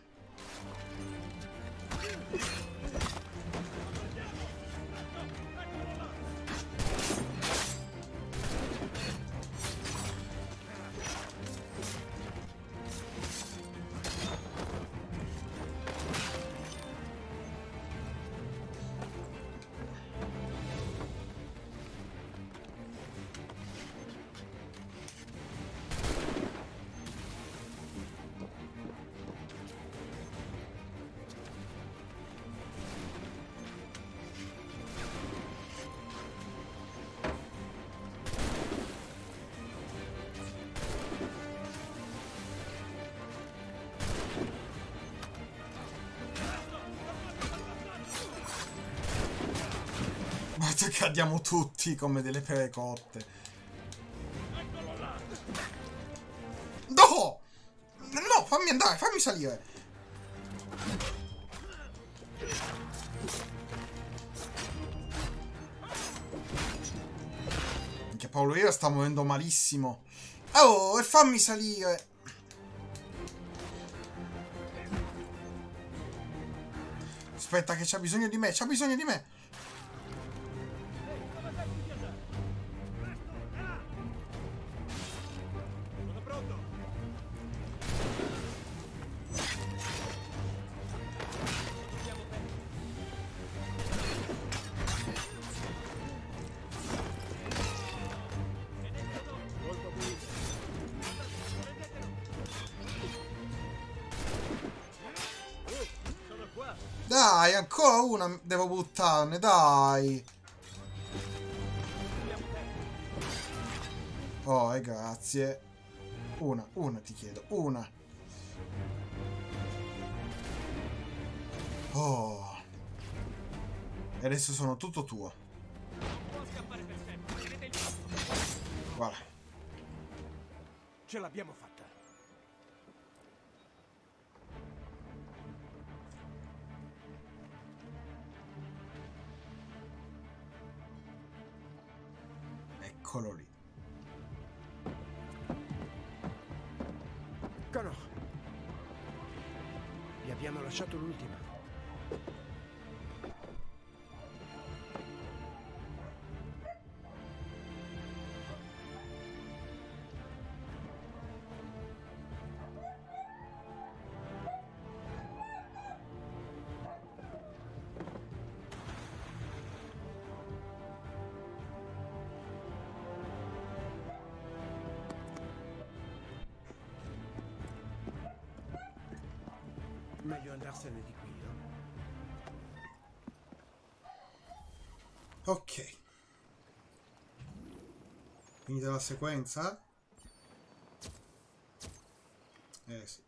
Tanto che cadiamo tutti come delle pere cotte. No! No, fammi andare, fammi salire. Minchia, Paolo Ira sta muovendo malissimo. Oh, e fammi salire. Aspetta che c'ha bisogno di me, c'ha bisogno di me. Dai, ancora una devo buttarne, dai. Oh, e grazie. Una, una ti chiedo, una. Oh. E adesso sono tutto tuo. Guarda. Ce l'abbiamo fatta. Eccolo lì. Connor. Gli abbiamo lasciato l'ultima. Meglio andarsene di qui, no? Ok. Finita la sequenza? Eh sì.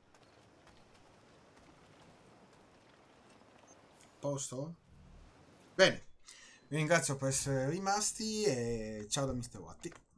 Posto? Bene. Vi ringrazio per essere rimasti e ciao da mister Watti.